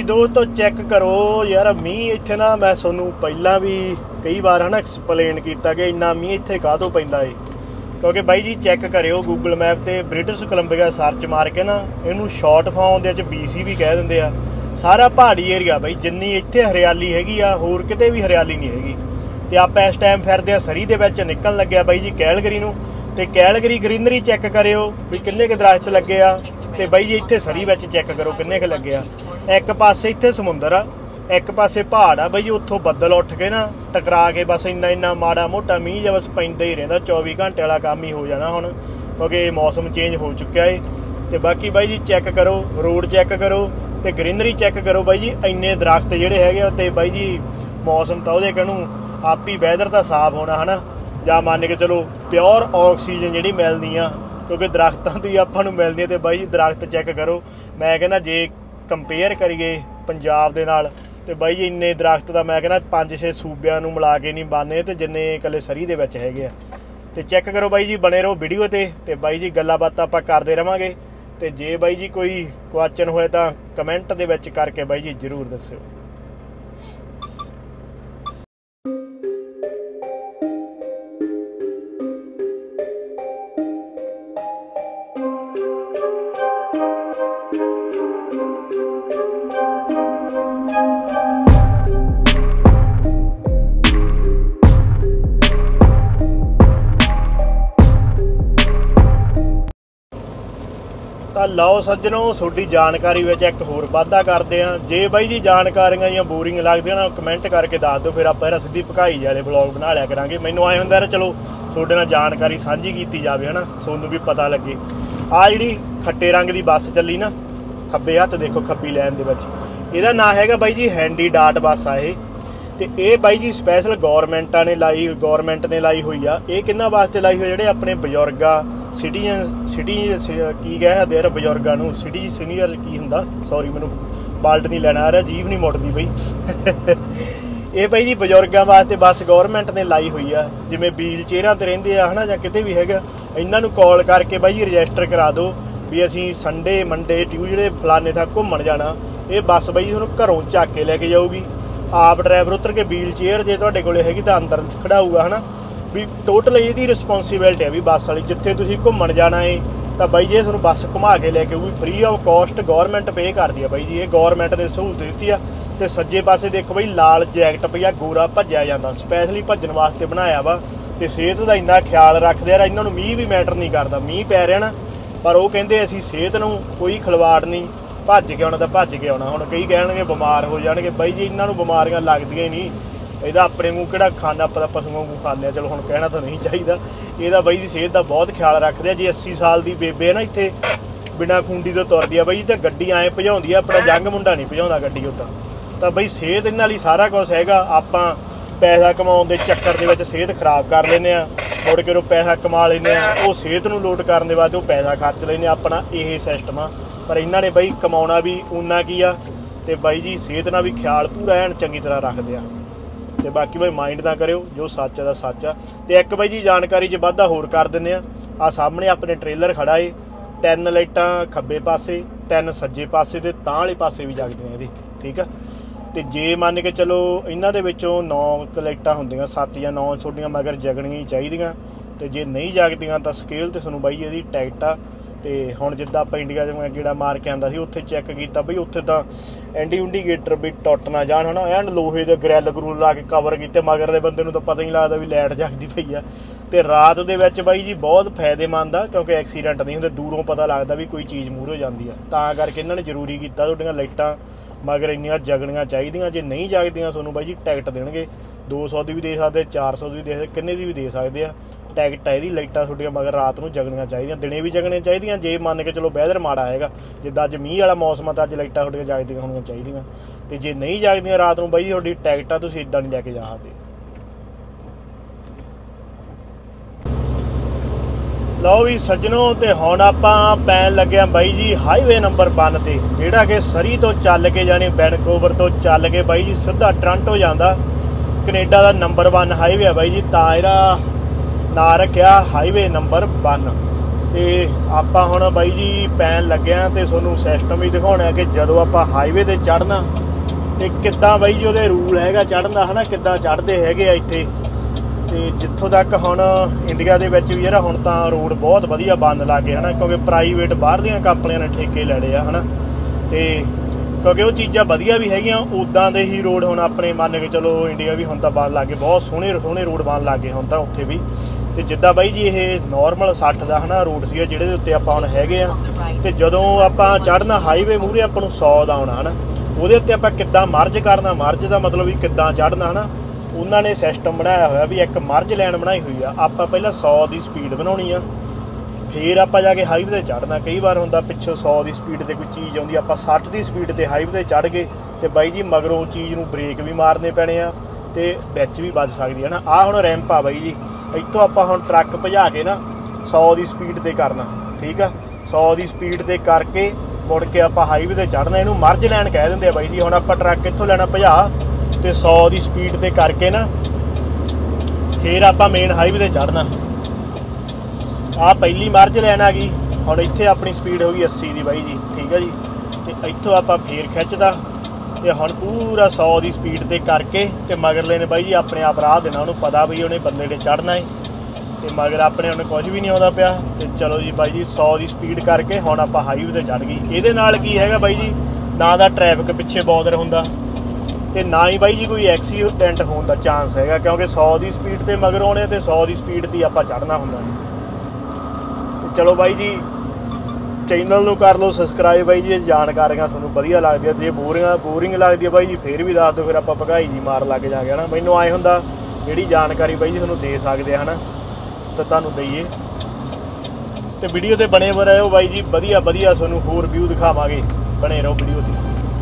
ਦੋਸਤੋ ਚੈੱਕ ਕਰੋ यार ਮੀਂਹ ਇੱਥੇ ਨਾ मैं ਤੁਹਾਨੂੰ ਪਹਿਲਾਂ भी कई बार है ना एक्सप्लेन किया कि इन्ना मींह इत्थे काहतों पैंदा है क्योंकि बाई जी चैक करियो गूगल मैप ते ब्रिटिश कोलंबिया सर्च मार के ना इनू शॉर्ट फॉर्म दे विच बी सी भी कह दिंदे आ सारा पहाड़ी एरिया बाई जिन्नी इत्थे हरियाली हैगी आ होर किते भी हरियाली नहीं हैगी ते आपां इस टाइम फिरदे आ सरी दे विच निकलण लग्गिआ बाई जी कैलगरी नूं ते कैलगरी ग्रीनरी चैक करियो भी किन्ने क दरख्त लगे आ ते बाई जी इत्थे सरी विच चैक करो किन्ने क लगे आ एक पासे इत्थे समुंदर आ एक पासे पहाड़ आ बई उत्थों बदल उठ के ना टकरा के बस इन्ना इन्ना माड़ा मोटा मींह जिहा बस पैंदा ही रहिंदा चौबी घंटे वाला काम ही हो जाना हुण क्योंकि मौसम चेंज हो चुक्या है ते बाकी बाई जी चैक करो रोड चैक करो ते ग्रीनरी चैक करो बाई जी इन्ने दरख्त जिहड़े हैगे ते बाई जी मौसम तां उहदे कहणूं आप ही वैदर तां साफ होना है ना जां मान के चलो प्योर ऑक्सीजन जिहड़ी मिलदी आ क्योंकि दरख्तां तो ही आपां नूं मिलदी है ते बाई जी दरख्त चैक करो मैं कहना जे कंपेयर करिए पंजाब दे नाल ते बाई जी इन्ने दरख्त दा मैं कहना पांच छे सूबियां नूं मिला के नहीं बनने ते जिन्ने कल्ले सरी दे विच हैगे आ ते चैक करो बाई जी बने रहो वीडियो ते ते बाई जी गल्लां बातां आपां करदे रहांगे ते जे बाई जी कोई क्वेश्चन होए तां कमेंट दे विच करके बाई जी जरूर दस्सिओ। ਤਾਂ ਲਓ ਸੱਜਣੋ ਤੁਹਾਡੀ ਜਾਣਕਾਰੀ ਵਿੱਚ ਇੱਕ ਹੋਰ ਵਾਧਾ ਕਰਦੇ ਹਾਂ ਜੇ ਬਾਈ ਜੀ ਜਾਣਕਾਰੀਆਂ ਜਾਂ ਬੋਰਿੰਗ ਲੱਗਦੀਆਂ ਨਾ ਕਮੈਂਟ ਕਰਕੇ ਦੱਸ ਦਿਓ ਫਿਰ ਆਪਾਂ ਇਹਦਾ ਸਿੱਧੀ ਭਕਾਈ ਵਾਲੇ ਬਲੌਗ ਬਣਾ ਲਿਆ ਕਰਾਂਗੇ ਮੈਨੂੰ ਆਏ ਹੁੰਦਾ ਚਲੋ ਤੁਹਾਡੇ ਨਾਲ ਜਾਣਕਾਰੀ ਸਾਂਝੀ ਕੀਤੀ ਜਾਵੇ ਹੈ ਨਾ ਤੁਹਾਨੂੰ ਵੀ ਪਤਾ ਲੱਗੇ ਆਹ ਜਿਹੜੀ ਖੱਟੇ ਰੰਗ ਦੀ ਬੱਸ ਚੱਲੀ ਨਾ ਖੱਬੇ ਹੱਥ ਦੇਖੋ ਖੱਬੀ ਲਾਈਨ ਦੇ ਵਿੱਚ ਇਹਦਾ ਨਾਂ ਹੈਗਾ ਬਾਈ ਜੀ ਹੈਂਡੀ ਡਾਟ ਬੱਸ ਆ ਇਹ ਤੇ ਇਹ ਬਾਈ ਜੀ ਸਪੈਸ਼ਲ ਗੌਰਮੈਂਟਾਂ ਨੇ ਲਾਈ ਗੌਰਮੈਂਟ ਨੇ ਲਾਈ ਹੋਈ ਆ ਇਹ ਕਿੰਨਾ ਵਾਸਤੇ ਲਾਈ ਹੋਈ ਜਿਹੜੇ ਆਪਣੇ ਬਜ਼ੁਰਗ ਆ ਸਿਟੀਜ਼ਨ ਸਿਟੀ ਕੀ ਕਹਿੰਦੇ ਯਾਰ ਬਜ਼ੁਰਗਾਂ ਨੂੰ ਸਿਟੀ ਸੀਨੀਅਰ ਕੀ ਹੁੰਦਾ ਸੌਰੀ ਮੈਨੂੰ ਬਾਲਟ ਨਹੀਂ ਲੈਣਾ ਆ ਰਿਹਾ ਜੀਭ ਨਹੀਂ ਮੁੜਦੀ ਬਈ ਇਹ ਬਾਈ ਜੀ ਬਜ਼ੁਰਗਾਂ ਵਾਸਤੇ ਬੱਸ ਗੌਰਮੈਂਟ ਨੇ ਲਾਈ ਹੋਈ ਆ ਜਿਵੇਂ ਵੀਲ ਚੇਅਰਾਂ ਤੇ ਰਹਿੰਦੇ ਆ ਹੈ ਨਾ ਜਾਂ ਕਿਤੇ ਵੀ ਹੈਗਾ ਇਹਨਾਂ ਨੂੰ ਕਾਲ ਕਰਕੇ ਬਾਈ ਜੀ ਰਜਿਸਟਰ ਕਰਾ ਦਿਓ ਵੀ ਅਸੀਂ ਸੰਡੇ ਮੰਡੇ ਟਿਊਜ਼ਡੇ ਫਲਾਣੇ ਥਾਂ ਘੁੰਮਣ ਜਾਣਾ ਇਹ ਬੱਸ ਬਾਈ ਤੁਹਾਨੂੰ ਘਰੋਂ ਚੱਕ ਕੇ ਲੈ ਕੇ ਜਾਊਗੀ ਆਪ ਡਰਾਈਵਰ ਉਤਰ ਕੇ ਵੀਲ ਚੇਅਰ ਜੇ ਤੁਹਾਡੇ ਕੋਲ ਹੈਗੀ ਤਾਂ ਅੰਦਰ ਖੜਾਊਗਾ ਹੈ ਨਾ ਵੀ ਟੋਟਲ ਇਹਦੀ ਰਿਸਪੌਂਸੀਬਿਲਟੀ ਹੈ ਵੀ ਬੱਸ ਵਾਲੀ ਜਿੱਥੇ ਤੁਸੀਂ ਘੁੰਮਣ ਜਾਣਾ ਹੈ ਤਾਂ ਬਾਈ ਜੀ ਤੁਹਾਨੂੰ ਬੱਸ ਘੁਮਾ ਕੇ ਲੈ ਕੇ ਆਊਗੀ free of cost government pay ਕਰਦੀ ਆ ਬਾਈ ਜੀ ਇਹ ਗੌਰਮੈਂਟ ਨੇ ਸਹੂਲਤ ਦਿੱਤੀ ਆ ਤੇ ਸੱਜੇ ਪਾਸੇ ਦੇਖੋ ਬਾਈ ਲਾਲ ਜੈਕਟ ਪਈ ਆ ਗੋਰਾ ਭੱਜਿਆ ਜਾਂਦਾ ਸਪੈਸ਼ਲੀ ਭੱਜਣ ਵਾਸਤੇ ਬਣਾਇਆ ਵਾ ਤੇ ਸਿਹਤ ਦਾ ਇੰਨਾ ਖਿਆਲ ਰੱਖਦੇ ਆ ਇਹਨਾਂ ਨੂੰ ਮੀਂਹ ਵੀ ਮੈਟਰ ਨਹੀਂ ਕਰਦਾ ਮੀਂਹ ਪੈ ਰਿਹਾ ਨਾ ਪਰ ਉਹ ਕਹਿੰਦੇ ਅਸੀਂ ਸਿਹਤ ਨੂੰ ਕੋਈ ਖਿਲਵਾੜ ਨਹੀਂ ਭੱਜ ਕੇ ਆਉਣਾ ਤਾਂ ਭੱਜ ਕੇ ਆਉਣਾ ਹੁਣ ਕਈ ਕਹਿਣਗੇ ਬਿਮਾਰ ਹੋ ਜਾਣਗੇ ਬਾਈ ਜੀ ਇਹਨਾਂ ਨੂੰ ਬਿਮਾਰੀਆਂ ਲੱਗਦੀਆਂ ਹੀ ਨਹੀਂ ਇਹਦਾ ਆਪਣੇ ਮੂੰਹ ਕਿਹੜਾ ਖਾਣਾ ਆਪਾਂ ਪਸ਼ੂਆਂ ਨੂੰ ਖਾਂਦੇ ਆ ਚਲੋ ਹੁਣ ਕਹਿਣਾ ਤਾਂ ਨਹੀਂ ਚਾਹੀਦਾ ਇਹਦਾ ਬਾਈ ਦੀ ਸਿਹਤ ਦਾ ਬਹੁਤ ਖਿਆਲ ਰੱਖਦੇ ਆ ਜੇ ਅੱਸੀ ਸਾਲ ਦੀ ਬੇਬੇ ਹੈ ਨਾ ਇੱਥੇ ਬਿਨਾਂ ਖੁੰਡੀ ਤੋਂ ਤੁਰਦੀ ਆ ਬਾਈ ਤਾਂ ਗੱਡੀ ਐਂ ਭਜਾਉਂਦੀ ਆ ਆਪਣਾ ਜੰਗ ਮੁੰਡਾ ਨਹੀਂ ਭਜਾਉਂਦਾ ਗੱਡੀ ਉੱਦਾਂ ਤਾਂ ਬਾਈ ਸਿਹਤ ਇਹਨਾਂ ਲਈ ਸਾਰਾ ਕੁਝ ਹੈਗਾ ਆਪਾਂ ਪੈਸਾ ਕਮਾਉਣ ਦੇ ਚੱਕਰ ਦੇ ਵਿੱਚ ਸਿਹਤ ਖਰਾਬ ਕਰ ਲੈਂਦੇ ਆ ਮੁੜ ਕੇ ਉਹ ਪੈਸਾ ਕਮਾ ਲੈਂਦੇ ਆ ਉਹ ਸਿਹਤ ਨੂੰ ਲੋਟ ਕਰਨ ਦੇ ਬਾਅਦ ਉਹ ਪੈਸਾ ਖਰਚ ਲੈਂਦੇ ਆਪਣਾ ਇਹ ਸਿਸਟਮ ਆ ਪਰ ਇਹਨਾਂ ਨੇ ਬਾਈ ਕਮਾਉਣਾ ਵੀ ਉਨਾ ਕੀ ਆ ਤੇ ਬਾਈ ਜੀ ਸਿਹਤ ਨਾਲ ਵੀ ਖਿਆਲ ਪੂਰਾ ਐਨ ਚੰਗੀ ਤਰ੍ਹਾਂ ਰੱਖਦੇ ਆ ਤੇ ਬਾਕੀ ਬਾਈ ਮਾਈਂਡ ਨਾ ਕਰਿਓ ਜੋ ਸੱਚ ਦਾ ਸੱਚ ਆ ਤੇ ਇੱਕ ਬਾਈ ਜੀ ਜਾਣਕਾਰੀ 'ਚ ਵਾਧਾ ਹੋਰ ਕਰ ਦਿੰਦੇ ਆ ਆ ਸਾਹਮਣੇ ਆਪਣੇ ਟ੍ਰੇਲਰ ਖੜਾ ਏ ਤਿੰਨ ਲਾਈਟਾਂ ਖੱਬੇ ਪਾਸੇ ਤਿੰਨ ਸੱਜੇ ਪਾਸੇ ਤੇ ਤਾਂ ਵਾਲੇ ਪਾਸੇ ਵੀ ਜਗਦੀਆਂ ਇਹਦੇ ਠੀਕ ਆ ਤੇ ਜੇ ਮੰਨ ਕੇ ਚਲੋ ਇਹਨਾਂ ਦੇ ਵਿੱਚੋਂ ਨੌ ਕੁ ਲਾਈਟਾਂ ਹੁੰਦੀਆਂ ਸੱਤ ਜਾਂ ਨੌ ਤੁਹਾਡੀਆਂ ਮਗਰ ਜਗਣੀਆਂ ਹੀ ਚਾਹੀਦੀਆਂ ਤੇ ਜੇ ਨਹੀਂ ਜਗਦੀਆਂ ਤਾਂ ਸਕੇਲ ਤੇ ਤੁਹਾਨੂੰ ਬਾਈ ਇਹਦੀ ਟਿਕਟ ਆ ਤੇ ਹੁਣ ਜਿੱਦਾਂ ਆਪਾਂ ਇੰਡੀਆ 'ਚ ਮੈਂ ਗੇੜਾ ਮਾਰ ਕੇ ਆਉਂਦਾ ਸੀ ਉੱਥੇ ਚੈੱਕ ਕੀਤਾ ਬਈ ਉੱਥੇ ਤਾਂ ਐਂਟੀ ਇੰਡੀਕੇਟਰ ਵੀ ਟੁੱਟ ਨਾ ਜਾਣ ਹੈ ਨਾ ਐਨ ਲੋਹੇ ਦੇ ਗ੍ਰਿਲ ਗਰੂਲ ਲਾ ਕੇ ਕਵਰ ਕੀਤੇ ਮਗਰ ਦੇ ਬੰਦੇ ਨੂੰ ਤਾਂ ਪਤਾ ਹੀ ਨਹੀਂ ਲੱਗਦਾ ਵੀ ਲਾਈਟ ਜਗਦੀ ਪਈ ਆ ਤੇ ਰਾਤ ਦੇ ਵਿੱਚ ਬਾਈ ਜੀ ਬਹੁਤ ਫਾਇਦੇਮੰਦ ਆ ਕਿਉਂਕਿ ਐਕਸੀਡੈਂਟ ਨਹੀਂ ਹੁੰਦੇ ਦੂਰੋਂ ਪਤਾ ਲੱਗਦਾ ਵੀ ਕੋਈ ਚੀਜ਼ ਮੂਹਰੇ ਜਾਂਦੀ ਆ ਤਾਂ ਕਰਕੇ ਇਹਨਾਂ ਨੇ ਜ਼ਰੂਰੀ ਕੀਤਾ ਤੁਹਾਡੀਆਂ ਲਾਈਟਾਂ ਮਗਰ ਇੰਨੀਆਂ ਜਗਣੀਆਂ ਚਾਹੀਦੀਆਂ ਜੇ ਨਹੀਂ ਜਗਦੀਆਂ ਤੁਹਾਨੂੰ ਬਾਈ ਜੀ ਟਿਕਟ ਦੇਣਗੇ ਦੋ ਸੌ ਦੀ ਵੀ ਦੇ ਸਕਦੇ ਚਾਰ ਸੌ ਦੀ ਵੀ ਦੇ ਸਕਦੇ ਕਿੰਨੇ ਦੀ ਵੀ ਦੇ ਸਕਦੇ ਆ ਟਿਕਟ ਇਹਦੀ ਲਾਈਟਾਂ ਤੁਹਾਡੀਆਂ ਮਗਰ ਰਾਤ ਨੂੰ ਜਗਣੀਆਂ ਚਾਹੀਦੀਆਂ ਦਿਨੇ ਵੀ ਜਗਣੀਆਂ ਚਾਹੀਦੀਆਂ ਜੇ ਮੰਨ ਕੇ ਚਲੋ ਵੈਦਰ ਮਾੜਾ ਹੈਗਾ ਜਿੱਦਾਂ ਅੱਜ ਮੀਂਹ ਵਾਲਾ ਮੌਸਮ ਆ ਤਾਂ ਅੱਜ ਲਾਈਟਾਂ ਤੁਹਾਡੀਆਂ ਜਗਦੀਆਂ ਹੋਣੀਆਂ ਚਾਹੀਦੀਆਂ ਤੇ ਜੇ ਨਹੀਂ ਜਗਦੀਆਂ ਰਾਤ ਨੂੰ ਬਾਈ ਤੁਹਾਡੀ ਟਿਕਟ ਆ ਤੁਸੀਂ ਇੱਦਾਂ ਨਹੀਂ ਲੈ ਕੇ ਜਾ ਸਕਦੇ ਲਓ ਵੀ ਸੱਜਣੋ ਤੇ ਹੁਣ ਆਪਾਂ ਪੈਣ ਲੱਗਿਆ ਬਾਈ ਜੀ ਹਾਈਵੇ ਨੰਬਰ ਇੱਕ ਤੇ ਜਿਹੜਾ ਕਿ ਸਰੀ ਤੋਂ ਚੱਲ ਕੇ ਜਾਣੀ ਵੈਨਕੂਵਰ ਤੋਂ ਚੱਲ ਕੇ ਬਾਈ ਜੀ ਸਿੱਧਾ ਟੋਰਾਂਟੋ ਜਾਂਦਾ ਕੈਨੇਡਾ ਦਾ ਨੰਬਰ ਇੱਕ ਹਾਈਵੇ ਆ ਬਾਈ ਜੀ ਤਾਂ ਇਹਦਾ ਨਾਂ ਰੱਖਿਆ ਹਾਈਵੇ ਨੰਬਰ ਇੱਕ ਤੇ ਆਪਾਂ ਹੁਣ ਬਾਈ ਜੀ ਪੈਣ ਲੱਗਿਆ ਤੇ ਤੁਹਾਨੂੰ ਸਿਸਟਮ ਵੀ ਦਿਖਾਉਣਾ ਕਿ ਜਦੋਂ ਆਪਾਂ ਹਾਈਵੇ ਤੇ ਚੜ੍ਹਨਾ ਤੇ ਕਿੱਦਾਂ ਬਾਈ ਜੀ ਉਹਦੇ ਰੂਲ ਹੈਗਾ ਚੜ੍ਹਨ ਦਾ, ਹੈ ਨਾ, ਕਿੱਦਾਂ ਚੜ੍ਹਦੇ ਹੈਗੇ ਆ ਇੱਥੇ। ਤੇ ਜਿੱਥੋਂ ਤੱਕ ਹੁਣ ਇੰਡੀਆ ਦੇ ਵਿੱਚ ਵੀ ਯਾਰ ਹੁਣ ਤਾਂ ਰੋਡ ਬਹੁਤ ਵਧੀਆ ਬੰਦ ਲੱਗ ਗਏ, ਹੈ ਨਾ, ਕਿਉਂਕਿ ਪ੍ਰਾਈਵੇਟ ਬਾਹਰ ਦੀਆਂ ਕੰਪਨੀਆਂ ਨੇ ਠੇਕੇ ਲੈ ਲਏ ਆ, ਹੈ ਨਾ। ਤੇ ਕਿਉਂਕਿ ਉਹ ਚੀਜ਼ਾਂ ਵਧੀਆ ਵੀ ਹੈਗੀਆਂ, ਉੱਦਾਂ ਦੇ ਹੀ ਰੋਡ ਹੁਣ ਆਪਣੇ ਮੰਨ ਕੇ ਚਲੋ ਇੰਡੀਆ ਵੀ ਹੁਣ ਤਾਂ ਬਣ ਲੱਗ ਗਏ, ਬਹੁਤ ਸੋਹਣੇ ਸੋਹਣੇ ਰੋਡ ਬਣ ਲੱਗ ਗਏ ਹੁਣ ਤਾਂ ਉੱਥੇ ਵੀ। ਤੇ ਜਿੱਦਾਂ ਬਾਈ ਜੀ ਇਹ ਨੋਰਮਲ ਸੱਠ ਦਾ, ਹੈ ਨਾ, ਰੋਡ ਸੀਗਾ ਜਿਹੜੇ ਦੇ ਉੱਤੇ ਆਪਾਂ ਹੁਣ ਹੈਗੇ ਆ। ਤੇ ਜਦੋਂ ਆਪਾਂ ਚੜ੍ਹਨਾ ਹਾਈਵੇ ਮੂਹਰੇ ਆਪਾਂ ਨੂੰ ਸੌ ਦਾ ਆਉਣਾ, ਹੈ ਨਾ, ਉਹਦੇ ਉੱਤੇ ਆਪਾਂ ਕਿੱਦਾਂ ਮਰਜ ਕਰਨਾ, ਮਰਜ ਦਾ ਮਤਲਬ ਵੀ ਕਿੱਦਾਂ ਚੜ੍ਹਨਾ, ਹੈ ਨਾ। ਉਹਨਾਂ ਨੇ ਸਿਸਟਮ ਬਣਾਇਆ ਹੋਇਆ ਵੀ ਇੱਕ ਮਰਜ ਲਾਈਨ ਬਣਾਈ ਹੋਈ ਆ। ਆਪਾਂ ਪਹਿਲਾਂ ਸੌ ਦੀ ਸਪੀਡ ਬਣਾਉਣੀ ਆ, ਫਿਰ ਆਪਾਂ ਜਾ ਕੇ ਹਾਈਵੇ 'ਤੇ ਚੜ੍ਹਨਾ। ਕਈ ਵਾਰ ਹੁੰਦਾ ਪਿੱਛੋਂ ਸੌ ਦੀ ਸਪੀਡ 'ਤੇ ਕੋਈ ਚੀਜ਼ ਆਉਂਦੀ, ਆਪਾਂ ਸੱਠ ਦੀ ਸਪੀਡ 'ਤੇ ਹਾਈਵੇ 'ਤੇ ਚੜ੍ਹ ਗਏ ਅਤੇ ਬਾਈ ਜੀ ਮਗਰੋਂ ਚੀਜ਼ ਨੂੰ ਬ੍ਰੇਕ ਵੀ ਮਾਰਨੇ ਪੈਣੇ ਆ ਅਤੇ ਵਿੱਚ ਵੀ ਵੱਜ ਸਕਦੀ ਹੈ ਨਾ। ਆਹ ਹੁਣ ਰੈਂਪ ਆ ਬਾਈ ਜੀ, ਇੱਥੋਂ ਆਪਾਂ ਹੁਣ ਟਰੱਕ ਭਜਾ ਕੇ ਨਾ ਸੌ ਦੀ ਸਪੀਡ 'ਤੇ ਕਰਨਾ, ਠੀਕ ਆ। ਸੌ ਦੀ ਸਪੀਡ 'ਤੇ ਕਰਕੇ ਮੁੜ ਕੇ ਆਪਾਂ ਹਾਈਵੇ 'ਤੇ ਚੜ੍ਹਨਾ। ਇਹਨੂੰ ਮਰਜ ਲਾਈਨ ਕਹਿ ਦਿੰਦੇ ਆ ਬਾਈ ਜੀ। ਹੁਣ ਆਪਾਂ ਟਰੱਕ ਇੱਥੋਂ ਲੈਣਾ ਭਜਾ ਅਤੇ ਸੌ ਦੀ ਸਪੀਡ 'ਤੇ ਕਰਕੇ ਨਾ ਫਿਰ ਆਪਾਂ ਮੇਨ ਹਾਈਵੇ 'ਤੇ ਚੜ੍ਹਨਾ। ਆਹ ਪਹਿਲੀ ਮਰਜ ਲਾਈਨ ਆ ਗਈ। ਹੁਣ ਇੱਥੇ ਆਪਣੀ ਸਪੀਡ ਹੋ ਗਈ ਅੱਸੀ ਦੀ ਬਾਈ ਜੀ, ਠੀਕ ਆ ਜੀ। ਅਤੇ ਇੱਥੋਂ ਆਪਾਂ ਫੇਰ ਖਿੱਚਦਾ ਅਤੇ ਹੁਣ ਪੂਰਾ ਸੌ ਦੀ ਸਪੀਡ 'ਤੇ ਕਰਕੇ ਅਤੇ ਮਗਰਲੇ ਨੇ ਬਾਈ ਜੀ ਆਪਣੇ ਆਪ ਰਾਹ ਦੇਣਾ, ਉਹਨੂੰ ਪਤਾ ਵੀ ਉਹਨੇ ਬੰਦੇ ਨੇ ਚੜ੍ਹਨਾ ਹੈ ਅਤੇ ਮਗਰ ਆਪਣੇ ਉਹਨੇ ਕੁਝ ਵੀ ਨਹੀਂ ਆਉਂਦਾ ਪਿਆ। ਅਤੇ ਚਲੋ ਜੀ ਬਾਈ ਜੀ ਸੌ ਦੀ ਸਪੀਡ ਕਰਕੇ ਹੁਣ ਆਪਾਂ ਹਾਈਵੇ 'ਤੇ ਚੜ੍ਹ ਗਈ। ਇਹਦੇ ਨਾਲ ਕੀ ਹੈਗਾ ਬਾਈ ਜੀ, ਨਾ ਦਾ ਟਰੈਫਿਕ ਪਿੱਛੇ ਬੋਦਰ ਹੁੰਦਾ ਅਤੇ ਨਾ ਹੀ ਬਾਈ ਜੀ ਕੋਈ ਐਕਸੀਡੈਂਟ ਹੋਣ ਦਾ ਚਾਂਸ ਹੈਗਾ, ਕਿਉਂਕਿ ਸੌ ਦੀ ਸਪੀਡ 'ਤੇ ਮਗਰ ਆਉਣੇ ਅਤੇ ਸੌ ਦੀ ਸਪੀਡ 'ਤੇ ਆਪਾਂ ਚੜ੍ਹਨਾ ਹੁੰਦਾ। ਚਲੋ ਬਾਈ ਜੀ ਚੈਨਲ ਨੂੰ ਕਰ ਲਓ ਸਬਸਕ੍ਰਾਈਬ ਬਾਈ ਜੀ, ਇਹ ਜਾਣਕਾਰੀਆਂ ਤੁਹਾਨੂੰ ਵਧੀਆ ਲੱਗਦੀਆਂ। ਜੇ ਬੋਰਿੰਗ ਬੋਰਿੰਗ ਲੱਗਦੀ ਹੈ ਬਾਈ ਜੀ ਫਿਰ ਵੀ ਦੱਸ ਦਿਓ, ਫਿਰ ਆਪਾਂ ਭਗਾਈ ਜੀ ਮਾਰ ਲੱਗ ਜਾਵਾਂਗੇ, ਹੈ ਨਾ। ਮੈਨੂੰ ਆਏ ਹੁੰਦਾ ਜਿਹੜੀ ਜਾਣਕਾਰੀ ਬਾਈ ਜੀ ਤੁਹਾਨੂੰ ਦੇ ਸਕਦੇ ਆ, ਹੈ ਨਾ, ਤਾਂ ਤੁਹਾਨੂੰ ਦਈਏ। ਅਤੇ ਵੀਡੀਓ 'ਤੇ ਬਣੇ ਰਹੋ ਬਾਈ ਜੀ, ਵਧੀਆ ਵਧੀਆ ਤੁਹਾਨੂੰ ਹੋਰ ਵਿਊ ਦਿਖਾਵਾਂਗੇ, ਬਣੇ ਰਹੋ ਵੀਡੀਓ 'ਤੇ।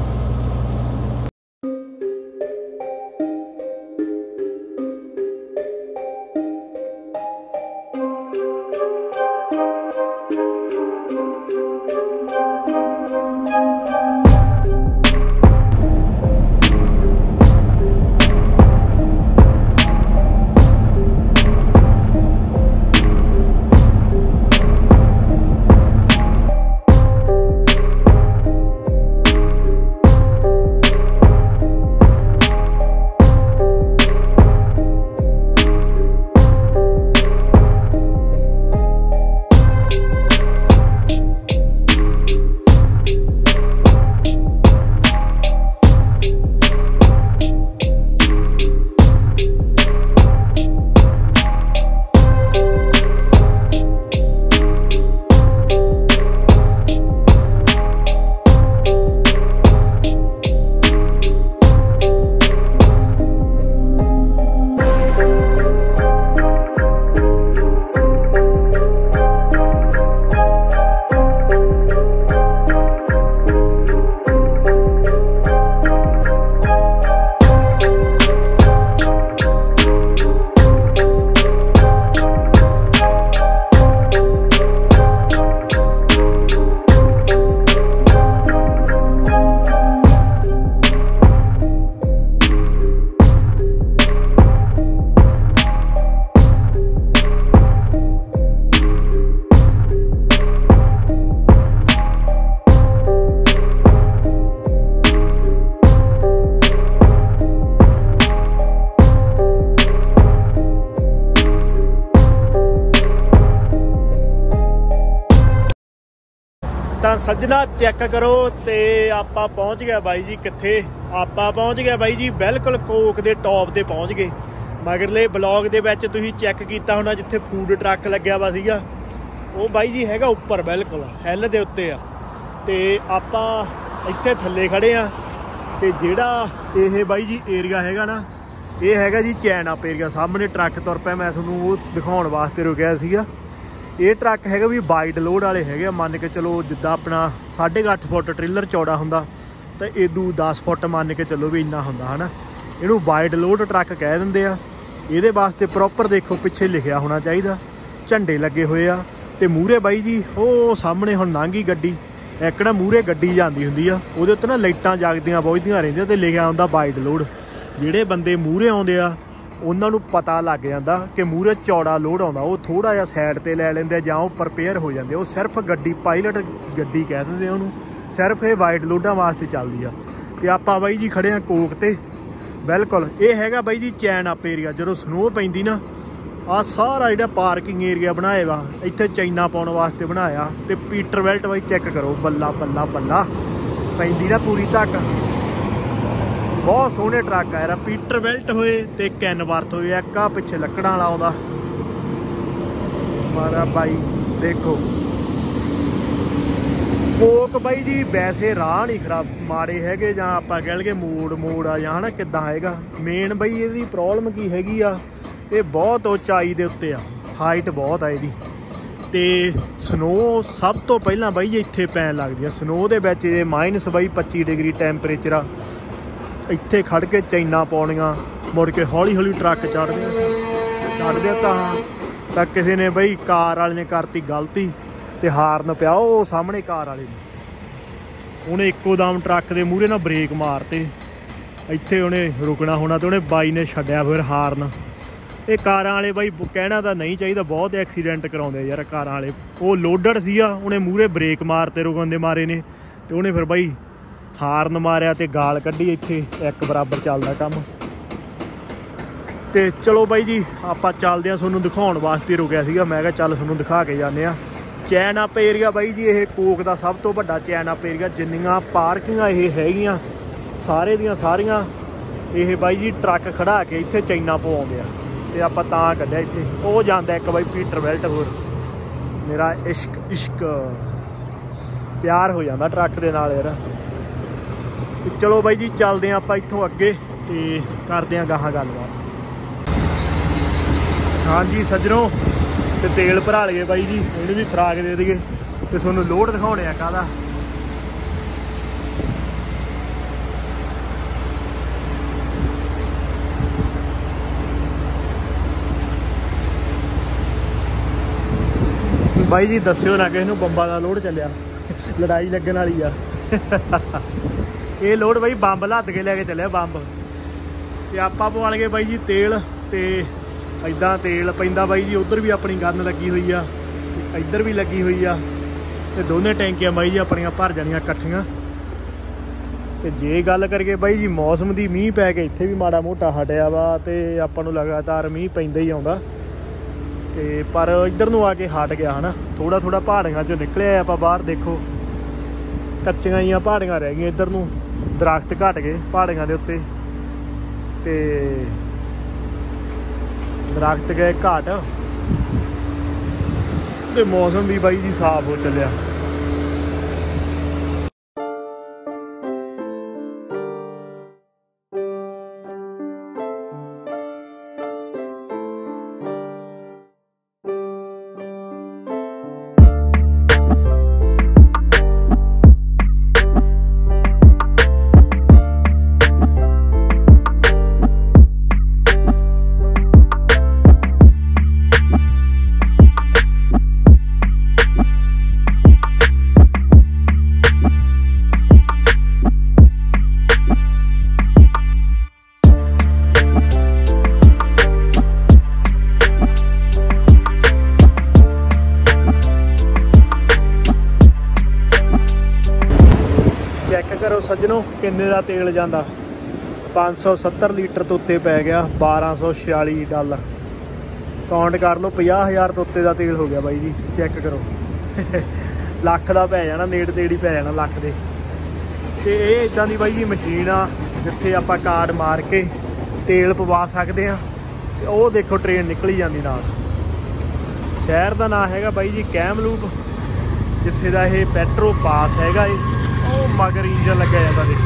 ਤਾਂ ਸੱਜਣਾ ਚੈੱਕ ਕਰੋ ਤੇ ਆਪਾਂ ਪਹੁੰਚ ਗਏ ਬਾਈ ਜੀ। ਕਿੱਥੇ ਆਪਾਂ ਪਹੁੰਚ ਗਏ ਬਾਈ ਜੀ, ਬਿਲਕੁਲ ਕੋਕ ਦੇ ਟੌਪ ਤੇ ਪਹੁੰਚ ਗਏ। ਮਗਰਲੇ ਬਲੌਗ ਦੇ ਵਿੱਚ ਤੁਸੀਂ ਚੈੱਕ ਕੀਤਾ ਹੋਣਾ ਜਿੱਥੇ ਫੂਡ ਟਰੱਕ ਲੱਗਿਆ ਵਾ ਸੀਗਾ, ਉਹ ਬਾਈ ਜੀ ਹੈਗਾ ਉੱਪਰ ਬਿਲਕੁਲ ਹਿੱਲ ਦੇ ਉੱਤੇ ਆ। ਤੇ ਆਪਾਂ ਇੱਥੇ ਥੱਲੇ ਖੜੇ ਆ ਤੇ ਜਿਹੜਾ ਇਹ ਬਾਈ ਜੀ ਏਰੀਆ ਹੈਗਾ ਨਾ, ਇਹ ਹੈਗਾ ਜੀ ਚੈਨ ਅਪ ਏਰੀਆ। ਸਾਹਮਣੇ ਟਰੱਕ ਤੁਰ ਪਿਆ, ਮੈਂ ਤੁਹਾਨੂੰ ਉਹ ਦਿਖਾਉਣ ਵਾਸਤੇ ਰੁਕਿਆ ਸੀਗਾ। ਇਹ ਟਰੱਕ ਹੈਗਾ ਵੀ ਵਾਈਡ ਲੋਡ ਵਾਲੇ ਹੈਗੇ ਆ। ਮੰਨ ਕੇ ਚਲੋ ਜਿੱਦਾਂ ਆਪਣਾ ਸਾਢੇ ਕੁ ਅੱਠ ਫੁੱਟ ਟ੍ਰੇਲਰ ਚੌੜਾ ਹੁੰਦਾ ਤਾਂ ਇਦੂ ਦਸ ਫੁੱਟ ਮੰਨ ਕੇ ਚੱਲੋ ਵੀ ਇੰਨਾ ਹੁੰਦਾ ਹੈ ਨਾ। ਇਹਨੂੰ ਵਾਈਡ ਲੋਡ ਟਰੱਕ ਕਹਿ ਦਿੰਦੇ ਆ। ਇਹਦੇ ਵਾਸਤੇ ਪ੍ਰੋਪਰ ਦੇਖੋ ਪਿੱਛੇ ਲਿਖਿਆ ਹੋਣਾ ਚਾਹੀਦਾ, ਝੰਡੇ ਲੱਗੇ ਹੋਏ ਆ। ਤੇ ਮੂਹਰੇ ਬਾਈ ਜੀ ਉਹ ਸਾਹਮਣੇ ਹੁਣ ਲੰਘ ਗਈ ਗੱਡੀ, ਇੱਕ ਨਾ ਮੂਹਰੇ ਗੱਡੀ ਜਾਂਦੀ ਹੁੰਦੀ ਆ, ਉਹਦੇ ਉੱਤੇ ਨਾ ਲਾਈਟਾਂ ਜਗਦੀਆਂ ਬੁਝਦੀਆਂ ਰਹਿੰਦੀਆਂ ਤੇ ਲਿਖਿਆ ਹੁੰਦਾ ਵਾਈਡ ਲੋਡ। ਜਿਹੜੇ ਬੰਦੇ ਮੂਹਰੇ ਆਉਂਦੇ ਆ ਉਹਨਾਂ ਨੂੰ ਪਤਾ ਲੱਗ ਜਾਂਦਾ ਕਿ ਮੂਹਰੇ ਚੌੜਾ ਲੋਡ ਆਉਂਦਾ, ਉਹ ਥੋੜ੍ਹਾ ਜਿਹਾ ਸਾਈਡ 'ਤੇ ਲੈ ਲੈਂਦੇ ਜਾਂ ਉਹ ਪ੍ਰਪੇਅਰ ਹੋ ਜਾਂਦੇ। ਉਹ ਸਿਰਫ ਗੱਡੀ ਪਾਇਲਟ ਗੱਡੀ ਕਹਿ ਦਿੰਦੇ ਉਹਨੂੰ, ਸਿਰਫ ਇਹ ਵਾਈਟ ਲੋਡਾਂ ਵਾਸਤੇ ਚੱਲਦੀ ਆ। ਤੇ ਆਪਾਂ ਬਾਈ ਜੀ ਖੜੇ ਆ ਕੋਕ ਤੇ ਬਿਲਕੁਲ। ਇਹ ਹੈਗਾ ਬਾਈ ਜੀ ਚੈਨ ਅਪ ਏਰੀਆ। ਜਦੋਂ ਸਨੋ ਪੈਂਦੀ ਨਾ, ਆ ਸਾਰਾ ਜਿਹੜਾ ਪਾਰਕਿੰਗ ਏਰੀਆ ਬਣਾਏ ਵਾ ਇੱਥੇ ਚਾਈਨਾ ਪਾਉਣ ਵਾਸਤੇ ਬਣਾਇਆ। ਤੇ ਪੀਟਰ ਬੈਲਟ ਬਾਈ ਚੈੱਕ ਕਰੋ, ਬੱਲਾ ਬੱਲਾ ਬੱਲਾ ਪੈਂਦੀ ਨਾ ਪੂਰੀ ਤੱਕ। ਬਹੁਤ ਸੋਹਣੇ ਟਰੱਕ ਆ ਯਾਰ, ਪੀਟਰ ਬੈਲਟ ਹੋਏ ਤੇ ਕੈਨਵਰਥ ਹੋਏ। ਇੱਕ ਆ ਪਿੱਛੇ ਲੱਕੜਾਂ ਵਾਲਾ ਆਉਂਦਾ ਮਾਰਾ ਬਾਈ, ਦੇਖੋ ਕੋਕ ਬਾਈ ਜੀ। ਵੈਸੇ ਰਾਹ ਨਹੀਂ ਖਰਾਬ ਮਾੜੇ ਹੈਗੇ, ਜਾਂ ਆਪਾਂ ਕਹਿ ਲਈਏ ਮੋੜ ਮੋੜ ਆ ਜਾਂ ਹੈ ਨਾ ਕਿੱਦਾਂ ਹੈਗਾ। ਮੇਨ ਬਾਈ ਇਹਦੀ ਪ੍ਰੋਬਲਮ ਕੀ ਹੈਗੀ ਆ, ਇਹ ਬਹੁਤ ਉਚਾਈ ਦੇ ਉੱਤੇ ਆ, ਹਾਈਟ ਬਹੁਤ ਆ ਇਹਦੀ। ਤੇ ਸਨੋ ਸਭ ਤੋਂ ਪਹਿਲਾਂ ਬਾਈ ਜੀ ਇੱਥੇ ਪੈਣ ਲੱਗਦੀ ਆ। ਸਨੋ ਦੇ ਵਿੱਚ ਇਹ ਮਾਈਨਸ ਬਾਈ ਪੱਚੀ ਡਿਗਰੀ ਟੈਂਪਰੇਚਰ ਆ। ਇੱਥੇ ਖੜ ਕੇ ਚਾਈਨਾ ਪਾਉਣੀਆਂ, ਮੁੜ ਕੇ ਹੌਲੀ ਹੌਲੀ ਟਰੱਕ ਚੜ੍ਹਦੇ ਚੜ੍ਹਦੇ ਤਾਂ ਤਾਂ ਕਿਸੇ ਨੇ ਬਈ ਕਾਰ ਵਾਲੇ ਨੇ ਕਰਤੀ ਗਲਤੀ ਤੇ ਹਾਰਨ ਪਿਆ ਉਹ ਸਾਹਮਣੇ ਕਾਰ ਵਾਲੇ ਨੇ। ਉਹਨੇ ਇੱਕੋ ਦਮ ਟਰੱਕ ਦੇ ਮੂਹਰੇ ਨਾਲ ਬ੍ਰੇਕ ਮਾਰਤੇ, ਇੱਥੇ ਉਹਨੇ ਰੁਕਣਾ ਹੋਣਾ ਤੇ ਉਹਨੇ ਬਾਈ ਨੇ ਛੱਡਿਆ ਫਿਰ ਹਾਰਨ। ਇਹ ਕਾਰਾਂ ਵਾਲੇ ਬਾਈ ਕਹਿਣਾ ਤਾਂ ਨਹੀਂ ਚਾਹੀਦਾ, ਬਹੁਤ ਐਕਸੀਡੈਂਟ ਕਰਾਉਂਦੇ ਯਾਰ ਕਾਰਾਂ ਵਾਲੇ। ਉਹ ਲੋਡਡ ਸੀਗਾ, ਉਹਨੇ ਮੂਹਰੇ ਬ੍ਰੇਕ ਮਾਰਤੇ ਰੁਕਣ ਦੇ ਮਾਰੇ ਨੇ, ਤੇ ਉਹਨੇ ਫਿਰ ਬਾਈ ਹਾਰਨ ਮਾਰਿਆ ਤੇ ਗਾਲ ਕੱਢੀ। ਇੱਥੇ ਇੱਕ ਬਰਾਬਰ ਚੱਲਦਾ ਕੰਮ। ਤੇ ਚਲੋ ਬਾਈ ਜੀ ਆਪਾਂ ਚੱਲਦੇ ਹਾਂ, ਤੁਹਾਨੂੰ ਦਿਖਾਉਣ ਵਾਸਤੇ ਰੁਕਿਆ ਸੀਗਾ। ਮੈਂ ਕਿਹਾ ਚੱਲ ਤੁਹਾਨੂੰ ਦਿਖਾ ਕੇ ਜਾਂਦੇ ਹਾਂ ਚੈਨ ਅਪ ਏਰੀਆ। ਬਾਈ ਜੀ ਇਹ ਕੋਕ ਦਾ ਸਭ ਤੋਂ ਵੱਡਾ ਚੈਨ ਅਪ ਏਰੀਆ। ਜਿੰਨੀਆਂ ਪਾਰਕਿੰਗਾਂ ਇਹ ਹੈਗੀਆਂ ਸਾਰੇ ਦੀਆਂ ਸਾਰੀਆਂ ਇਹ ਬਾਈ ਜੀ ਟਰੱਕ ਖੜਾ ਕੇ ਇੱਥੇ ਚਾਈਨਾ ਪਵਾਉਂਦੇ ਆ। ਤੇ ਆਪਾਂ ਤਾਂ ਕੱਢਿਆ ਇੱਥੇ। ਉਹ ਜਾਂਦਾ ਇੱਕ ਬਾਈ ਪੀਟਰ ਬੈਲਟ, ਹੋਰ ਮੇਰਾ ਇਸ਼ਕ ਇਸ਼ਕ ਪਿਆਰ ਹੋ ਜਾਂਦਾ ਟਰੱਕ ਦੇ ਨਾਲ ਯਾਰ। ਚਲੋ ਬਾਈ ਜੀ ਚੱਲਦੇ ਹਾਂ ਆਪਾਂ ਇੱਥੋਂ ਅੱਗੇ ਤੇ ਕਰਦੇ ਹਾਂ ਗਾਹਾਂ ਗੱਲਬਾਤ। ਹਾਂਜੀ ਸੱਜਣੋ, ਤੇ ਤੇਲ ਭਰਾ ਲਈਏ ਬਾਈ ਜੀ, ਇਹਨੂੰ ਵੀ ਖੁਰਾਕ ਦੇ ਦਈਏ ਤੇ ਤੁਹਾਨੂੰ ਲੋਡ ਦਿਖਾਉਣੇ ਆ ਕਾਹਦਾ। ਬਾਈ ਜੀ ਦੱਸਿਓ ਨਾ ਕਿਸੇ ਨੂੰ ਬੰਬਾਂ ਦਾ ਲੋਡ ਚੱਲਿਆ, ਲੜਾਈ ਲੱਗਣ ਵਾਲੀ ਆ। ਇਹ ਲੋਡ ਬਾਈ ਬੰਬ ਲੱਦ ਕੇ ਲੈ ਕੇ ਚੱਲਿਆ ਬੰਬ। ਤੇ ਆਪਾਂ ਪਵਾਉਣਗੇ ਬਾਈ ਜੀ ਤੇਲ, ਤੇ ਇੱਦਾਂ ਤੇਲ ਪੈਂਦਾ ਬਾਈ ਜੀ। ਉੱਧਰ ਵੀ ਆਪਣੀ ਗੰਨ ਲੱਗੀ ਹੋਈ ਆ, ਇੱਧਰ ਵੀ ਲੱਗੀ ਹੋਈ ਆ, ਤੇ ਦੋਨੇ ਟੈਂਕੀਆਂ ਬਾਈ ਜੀ ਆਪਣੀਆਂ ਭਰ ਜਾਣੀਆਂ ਇਕੱਠੀਆਂ। ਤੇ ਜੇ ਗੱਲ ਕਰੀਏ ਬਾਈ ਜੀ ਮੌਸਮ ਦੀ, ਮੀਂਹ ਪੈ ਕੇ ਇੱਥੇ ਵੀ ਮਾੜਾ ਮੋਟਾ ਹਟਿਆ ਵਾ, ਤੇ ਆਪਾਂ ਨੂੰ ਲਗਾਤਾਰ ਮੀਂਹ ਪੈਂਦਾ ਹੀ ਆਉਂਦਾ। ਤੇ ਪਰ ਇੱਧਰ ਨੂੰ ਆ ਕੇ ਹਟ ਗਿਆ ਹਨਾ, ਥੋੜਾ ਥੋੜਾ ਪਹਾੜੀਆਂ ਚੋਂ ਨਿਕਲਿਆ ਆਪਾਂ ਬਾਹਰ। ਦੇਖੋ ਕੱਚੀਆਂ ਹੀ ਪਹਾੜੀਆਂ ਰਹਿ ਗਈਆਂ, ਇੱਧਰ ਨੂੰ ਦਰਖਤ ਘਟ ਗਏ ਪਹਾੜੀਆਂ ਦੇ ਉੱਤੇ, ਤੇ ਦਰਖਤ ਗਏ ਘਾਟ, ਤੇ ਮੌਸਮ ਵੀ ਬਾਈ ਜੀ ਸਾਫ਼ ਹੋ ਚੱਲਿਆ। ਚੈੱਕ ਕਰੋ ਸੱਜਣੋ ਕਿੰਨੇ ਦਾ ਤੇਲ ਜਾਂਦਾ। ਪੰਜ ਸੌ ਸੱਤਰ ਲੀਟਰ ਤੋਂ ਉੱਤੇ ਪੈ ਗਿਆ, ਬਾਰਾਂ ਸੌ ਛਿਆਲੀ ਡਾਲਰ। ਕਾਊਂਟ ਕਰ ਲਓ, ਪੰਜਾਹ ਹਜ਼ਾਰ ਤੋਂ ਉੱਤੇ ਦਾ ਤੇਲ ਹੋ ਗਿਆ ਬਾਈ ਜੀ। ਚੈੱਕ ਕਰੋ ਲੱਖ ਦਾ ਪੈ ਜਾਣਾ, ਨੇੜੇ ਤੇੜੀ ਪੈ ਜਾਣਾ ਲੱਖ ਦੇ। ਤੇ ਇਹ ਇੱਦਾਂ ਦੀ ਬਾਈ ਜੀ ਮਸ਼ੀਨ ਆ ਜਿੱਥੇ ਆਪਾਂ ਕਾਰਡ ਮਾਰ ਕੇ ਤੇਲ ਪਵਾ ਸਕਦੇ ਹਾਂ। ਤੇ ਉਹ ਦੇਖੋ ਟ੍ਰੇਨ ਨਿਕਲੀ ਜਾਂਦੀ ਨਾਲ। ਸ਼ਹਿਰ ਦਾ ਨਾਂ ਹੈਗਾ ਬਾਈ ਜੀ ਕੈਮਲੂਪ, ਜਿੱਥੇ ਦਾ ਇਹ ਪੈਟਰੋ ਪਾਸ ਹੈਗਾ ਏ। ਉਹ ਮਗਰ ਇੰਜਨ ਲੱਗਿਆ ਜਾਂਦਾ, ਦੇਖੋ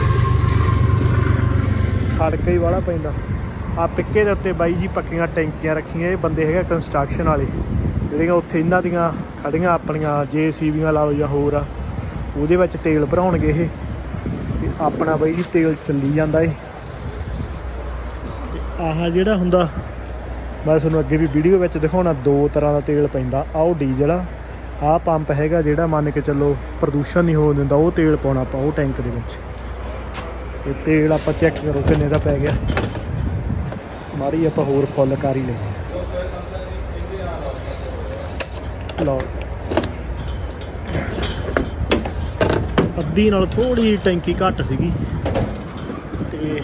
ਖੜਕਾ ਹੀ ਵਾਲਾ ਪੈਂਦਾ। ਆ ਪਿੱਕੇ ਦੇ ਉੱਤੇ ਬਾਈ ਜੀ ਪੱਕੀਆਂ ਟੈਂਕੀਆਂ ਰੱਖੀਆਂ। ਇਹ ਬੰਦੇ ਹੈਗਾ ਕੰਸਟਰਕਸ਼ਨ ਵਾਲੇ, ਜਿਹੜੀਆਂ ਉੱਥੇ ਇਹਨਾਂ ਦੀਆਂ ਖੜੀਆਂ ਆਪਣੀਆਂ ਜੇ ਸੀ ਬੀਆਂ ਲਾ ਲਓ ਜਾਂ ਹੋਰ ਆ, ਉਹਦੇ ਵਿੱਚ ਤੇਲ ਭਰਾਉਣਗੇ ਇਹ। ਤੇ ਆਪਣਾ ਬਾਈ ਜੀ ਤੇਲ ਚੱਲੀ ਜਾਂਦਾ ਏ। ਆਹ ਜਿਹੜਾ ਹੁੰਦਾ ਮੈਂ ਤੁਹਾਨੂੰ ਅੱਗੇ ਵੀ ਵੀਡੀਓ ਵਿੱਚ ਦਿਖਾਉਣਾ, ਦੋ ਤਰ੍ਹਾਂ ਦਾ ਤੇਲ ਪੈਂਦਾ। ਆਹ ਉਹ ਡੀਜ਼ਲ ਆ, ਆਹ ਪੰਪ ਹੈਗਾ ਜਿਹੜਾ ਮੰਨ ਕੇ ਚੱਲੋ ਪ੍ਰਦੂਸ਼ਣ ਨਹੀਂ ਹੋਣ ਦਿੰਦਾ, ਉਹ ਤੇਲ ਪਾਉਣਾ ਆਪਾਂ ਉਹ ਟੈਂਕ ਦੇ ਵਿੱਚ। ਤੇ ਤੇਲ ਆਪਾਂ ਚੈੱਕ ਕਰੋ ਕਿੰਨੇ ਦਾ ਪੈ ਗਿਆ। ਮਾੜੀ ਆਪਾਂ ਹੋਰ ਫੁੱਲ ਕਰ ਹੀ ਲੈਂਦੇ ਲਓ ਅੱਧੀ ਨਾਲ ਥੋੜੀ ਜਿਹੀ ਟੈਂਕੀ ਘੱਟ ਸੀਗੀ ਤੇ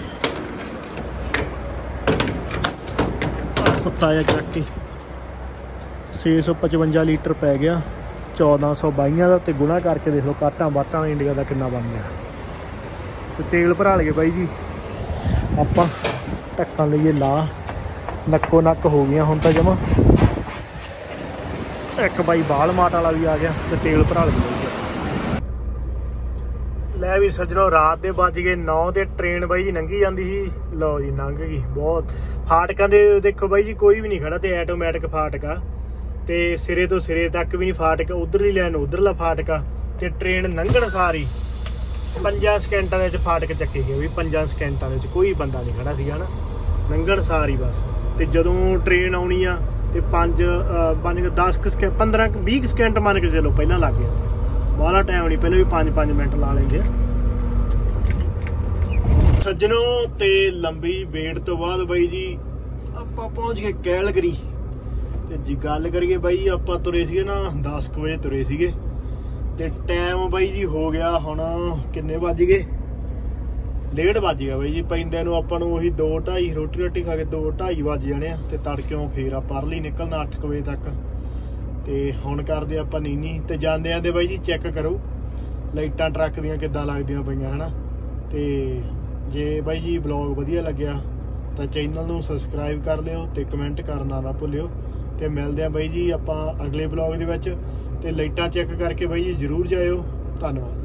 ਕੁੱਤਾ ਜਿਹਾ ਚੱਕ ਕੇ ਛੇ ਸੌ ਪਚਵੰਜਾ ਲੀਟਰ ਪੈ ਗਿਆ ਚੌਦਾਂ ਸੌ ਬਾਈਆਂ ਦਾ ਤੇ ਗੁਣਾ ਕਰਕੇ ਦੇਖ ਲਓ ਕਾਟਾਂ ਬਾਟਾਂ ਇੰਡੀਆ ਦਾ ਕਿੰਨਾ ਬਣ ਗਿਆ ਤੇ ਤੇਲ ਭਰਾ ਲਈਏ ਬਾਈ ਜੀ ਆਪਾਂ ਢੱਕਣ ਲਈਏ ਲਾ ਨੱਕੋ ਨੱਕ ਹੋ ਗਈਆਂ ਹੁਣ ਤਾਂ ਜਮਾ ਇੱਕ ਬਾਈ ਬਾਲ ਮਾਟ ਵਾਲਾ ਵੀ ਆ ਗਿਆ ਤੇ ਤੇਲ ਭਰਾ ਲਈਏ ਲੈ ਵੀ ਸੱਜਣੋ ਰਾਤ ਦੇ ਵੱਜ ਗਏ ਨੌ ਤੇ ਟ੍ਰੇਨ ਬਾਈ ਜੀ ਲੰਘੀ ਜਾਂਦੀ ਸੀ ਲਓ ਜੀ ਲੰਘ ਗਈ ਬਹੁਤ ਫਾਟਕਾਂ ਦੇ ਦੇਖੋ ਬਾਈ ਜੀ ਕੋਈ ਵੀ ਨਹੀਂ ਖੜਾ ਤੇ ਆਟੋਮੈਟਿਕ ਫਾਟਕ ਆ ਤੇ ਸਿਰੇ ਤੋਂ ਸਿਰੇ ਤੱਕ ਵੀ ਨਹੀਂ ਫਾਟਕ ਉਧਰਲੀ ਲਾਈਨ ਉਧਰਲਾ ਫਾਟਕ ਆ ਤੇ ਟ੍ਰੇਨ ਲੰਘਣ ਸਾਰੀ ਪੰਜਾਂ ਸਕਿੰਟਾਂ ਦੇ ਵਿੱਚ ਫਾਟਕ ਚੱਕੇ ਗਏ ਵੀ ਪੰਜਾਂ ਸਕਿੰਟਾਂ ਦੇ ਵਿੱਚ ਕੋਈ ਬੰਦਾ ਨਹੀਂ ਖੜਾ ਸੀਗਾ ਨਾ ਲੰਘਣ ਸਾਰੀ ਬਸ ਤੇ ਜਦੋਂ ਟ੍ਰੇਨ ਆਉਣੀ ਆ ਤੇ ਪੰਜ ਪੰਜ ਦਸ ਕੁ ਪੰਦਰਾਂ ਵੀਹ ਸਕਿੰਟ ਮੰਨ ਕੇ ਚਲੋ ਪਹਿਲਾਂ ਲੱਗ ਗਿਆ ਬਾਹਲਾ ਟਾਈਮ ਨਹੀਂ ਪਹਿਲਾਂ ਵੀ ਪੰਜ ਪੰਜ ਮਿੰਟ ਲਾ ਲੈਂਦੇ ਆ ਸੱਜਣੋ ਤੇ ਲੰਬੀ ਵੇਟ ਤੋਂ ਬਾਅਦ ਬਾਈ ਜੀ ਆਪਾਂ ਪਹੁੰਚ ਗਏ ਕੈਲਗਰੀ ਤੇ ਜੀ ਗੱਲ ਕਰੀਏ ਬਾਈ ਆਪਾਂ ਤੁਰੇ ਸੀਗੇ ਨਾ ਦਸ ਕੁ ਵਜੇ ਤੁਰੇ ਸੀਗੇ ਤੇ ਟਾਈਮ ਬਾਈ ਜੀ ਹੋ ਗਿਆ ਹੁਣ ਕਿੰਨੇ ਵੱਜ ਗਏ ਡੇਢ ਵੱਜ ਗਿਆ ਬਾਈ ਜੀ ਪੈਂਦਿਆਂ ਨੂੰ ਆਪਾਂ ਨੂੰ ਉਹੀ ਦੋ ਢਾਈ ਰੋਟੀ ਰੋਟੀ ਖਾ ਕੇ ਦੋ ਢਾਈ ਵੱਜ ਜਾਣੇ ਆ ਤੇ ਤੜਕਿਓਂ ਫੇਰ ਆਪਾਂ ਅਰਲੀ ਨਿਕਲਣਾ ਅੱਠ ਕੁ ਵਜੇ ਤੱਕ ਤੇ ਹੁਣ ਕਰਦੇ ਆਪਾਂ ਨੀਨੀ ਤੇ ਜਾਂਦੇ ਆਂਦੇ ਬਾਈ ਜੀ ਚੈੱਕ ਕਰੋ ਲਾਈਟਾਂ ਟਰੱਕ ਦੀਆਂ ਕਿੱਦਾਂ ਲੱਗਦੀਆਂ ਪਈਆਂ ਹਨਾ ਤੇ ਜੇ ਬਾਈ ਜੀ ਵਲੌਗ ਵਧੀਆ ਲੱਗਿਆ ਤਾਂ ਚੈਨਲ ਨੂੰ ਸਬਸਕ੍ਰਾਈਬ ਕਰ ਲਿਓ ਤੇ ਕਮੈਂਟ ਕਰਨਾ ਨਾ ਭੁੱਲਿਓ ਤੇ ਮਿਲਦੇ ਆ ਬਾਈ ਜੀ ਆਪਾਂ ਅਗਲੇ ਵਲੌਗ ਦੇ ਵਿੱਚ ਤੇ ਲਾਈਟਾਂ ਚੈੱਕ ਕਰਕੇ ਬਾਈ ਜੀ ਜ਼ਰੂਰ ਜਾਇਓ ਧੰਨਵਾਦ।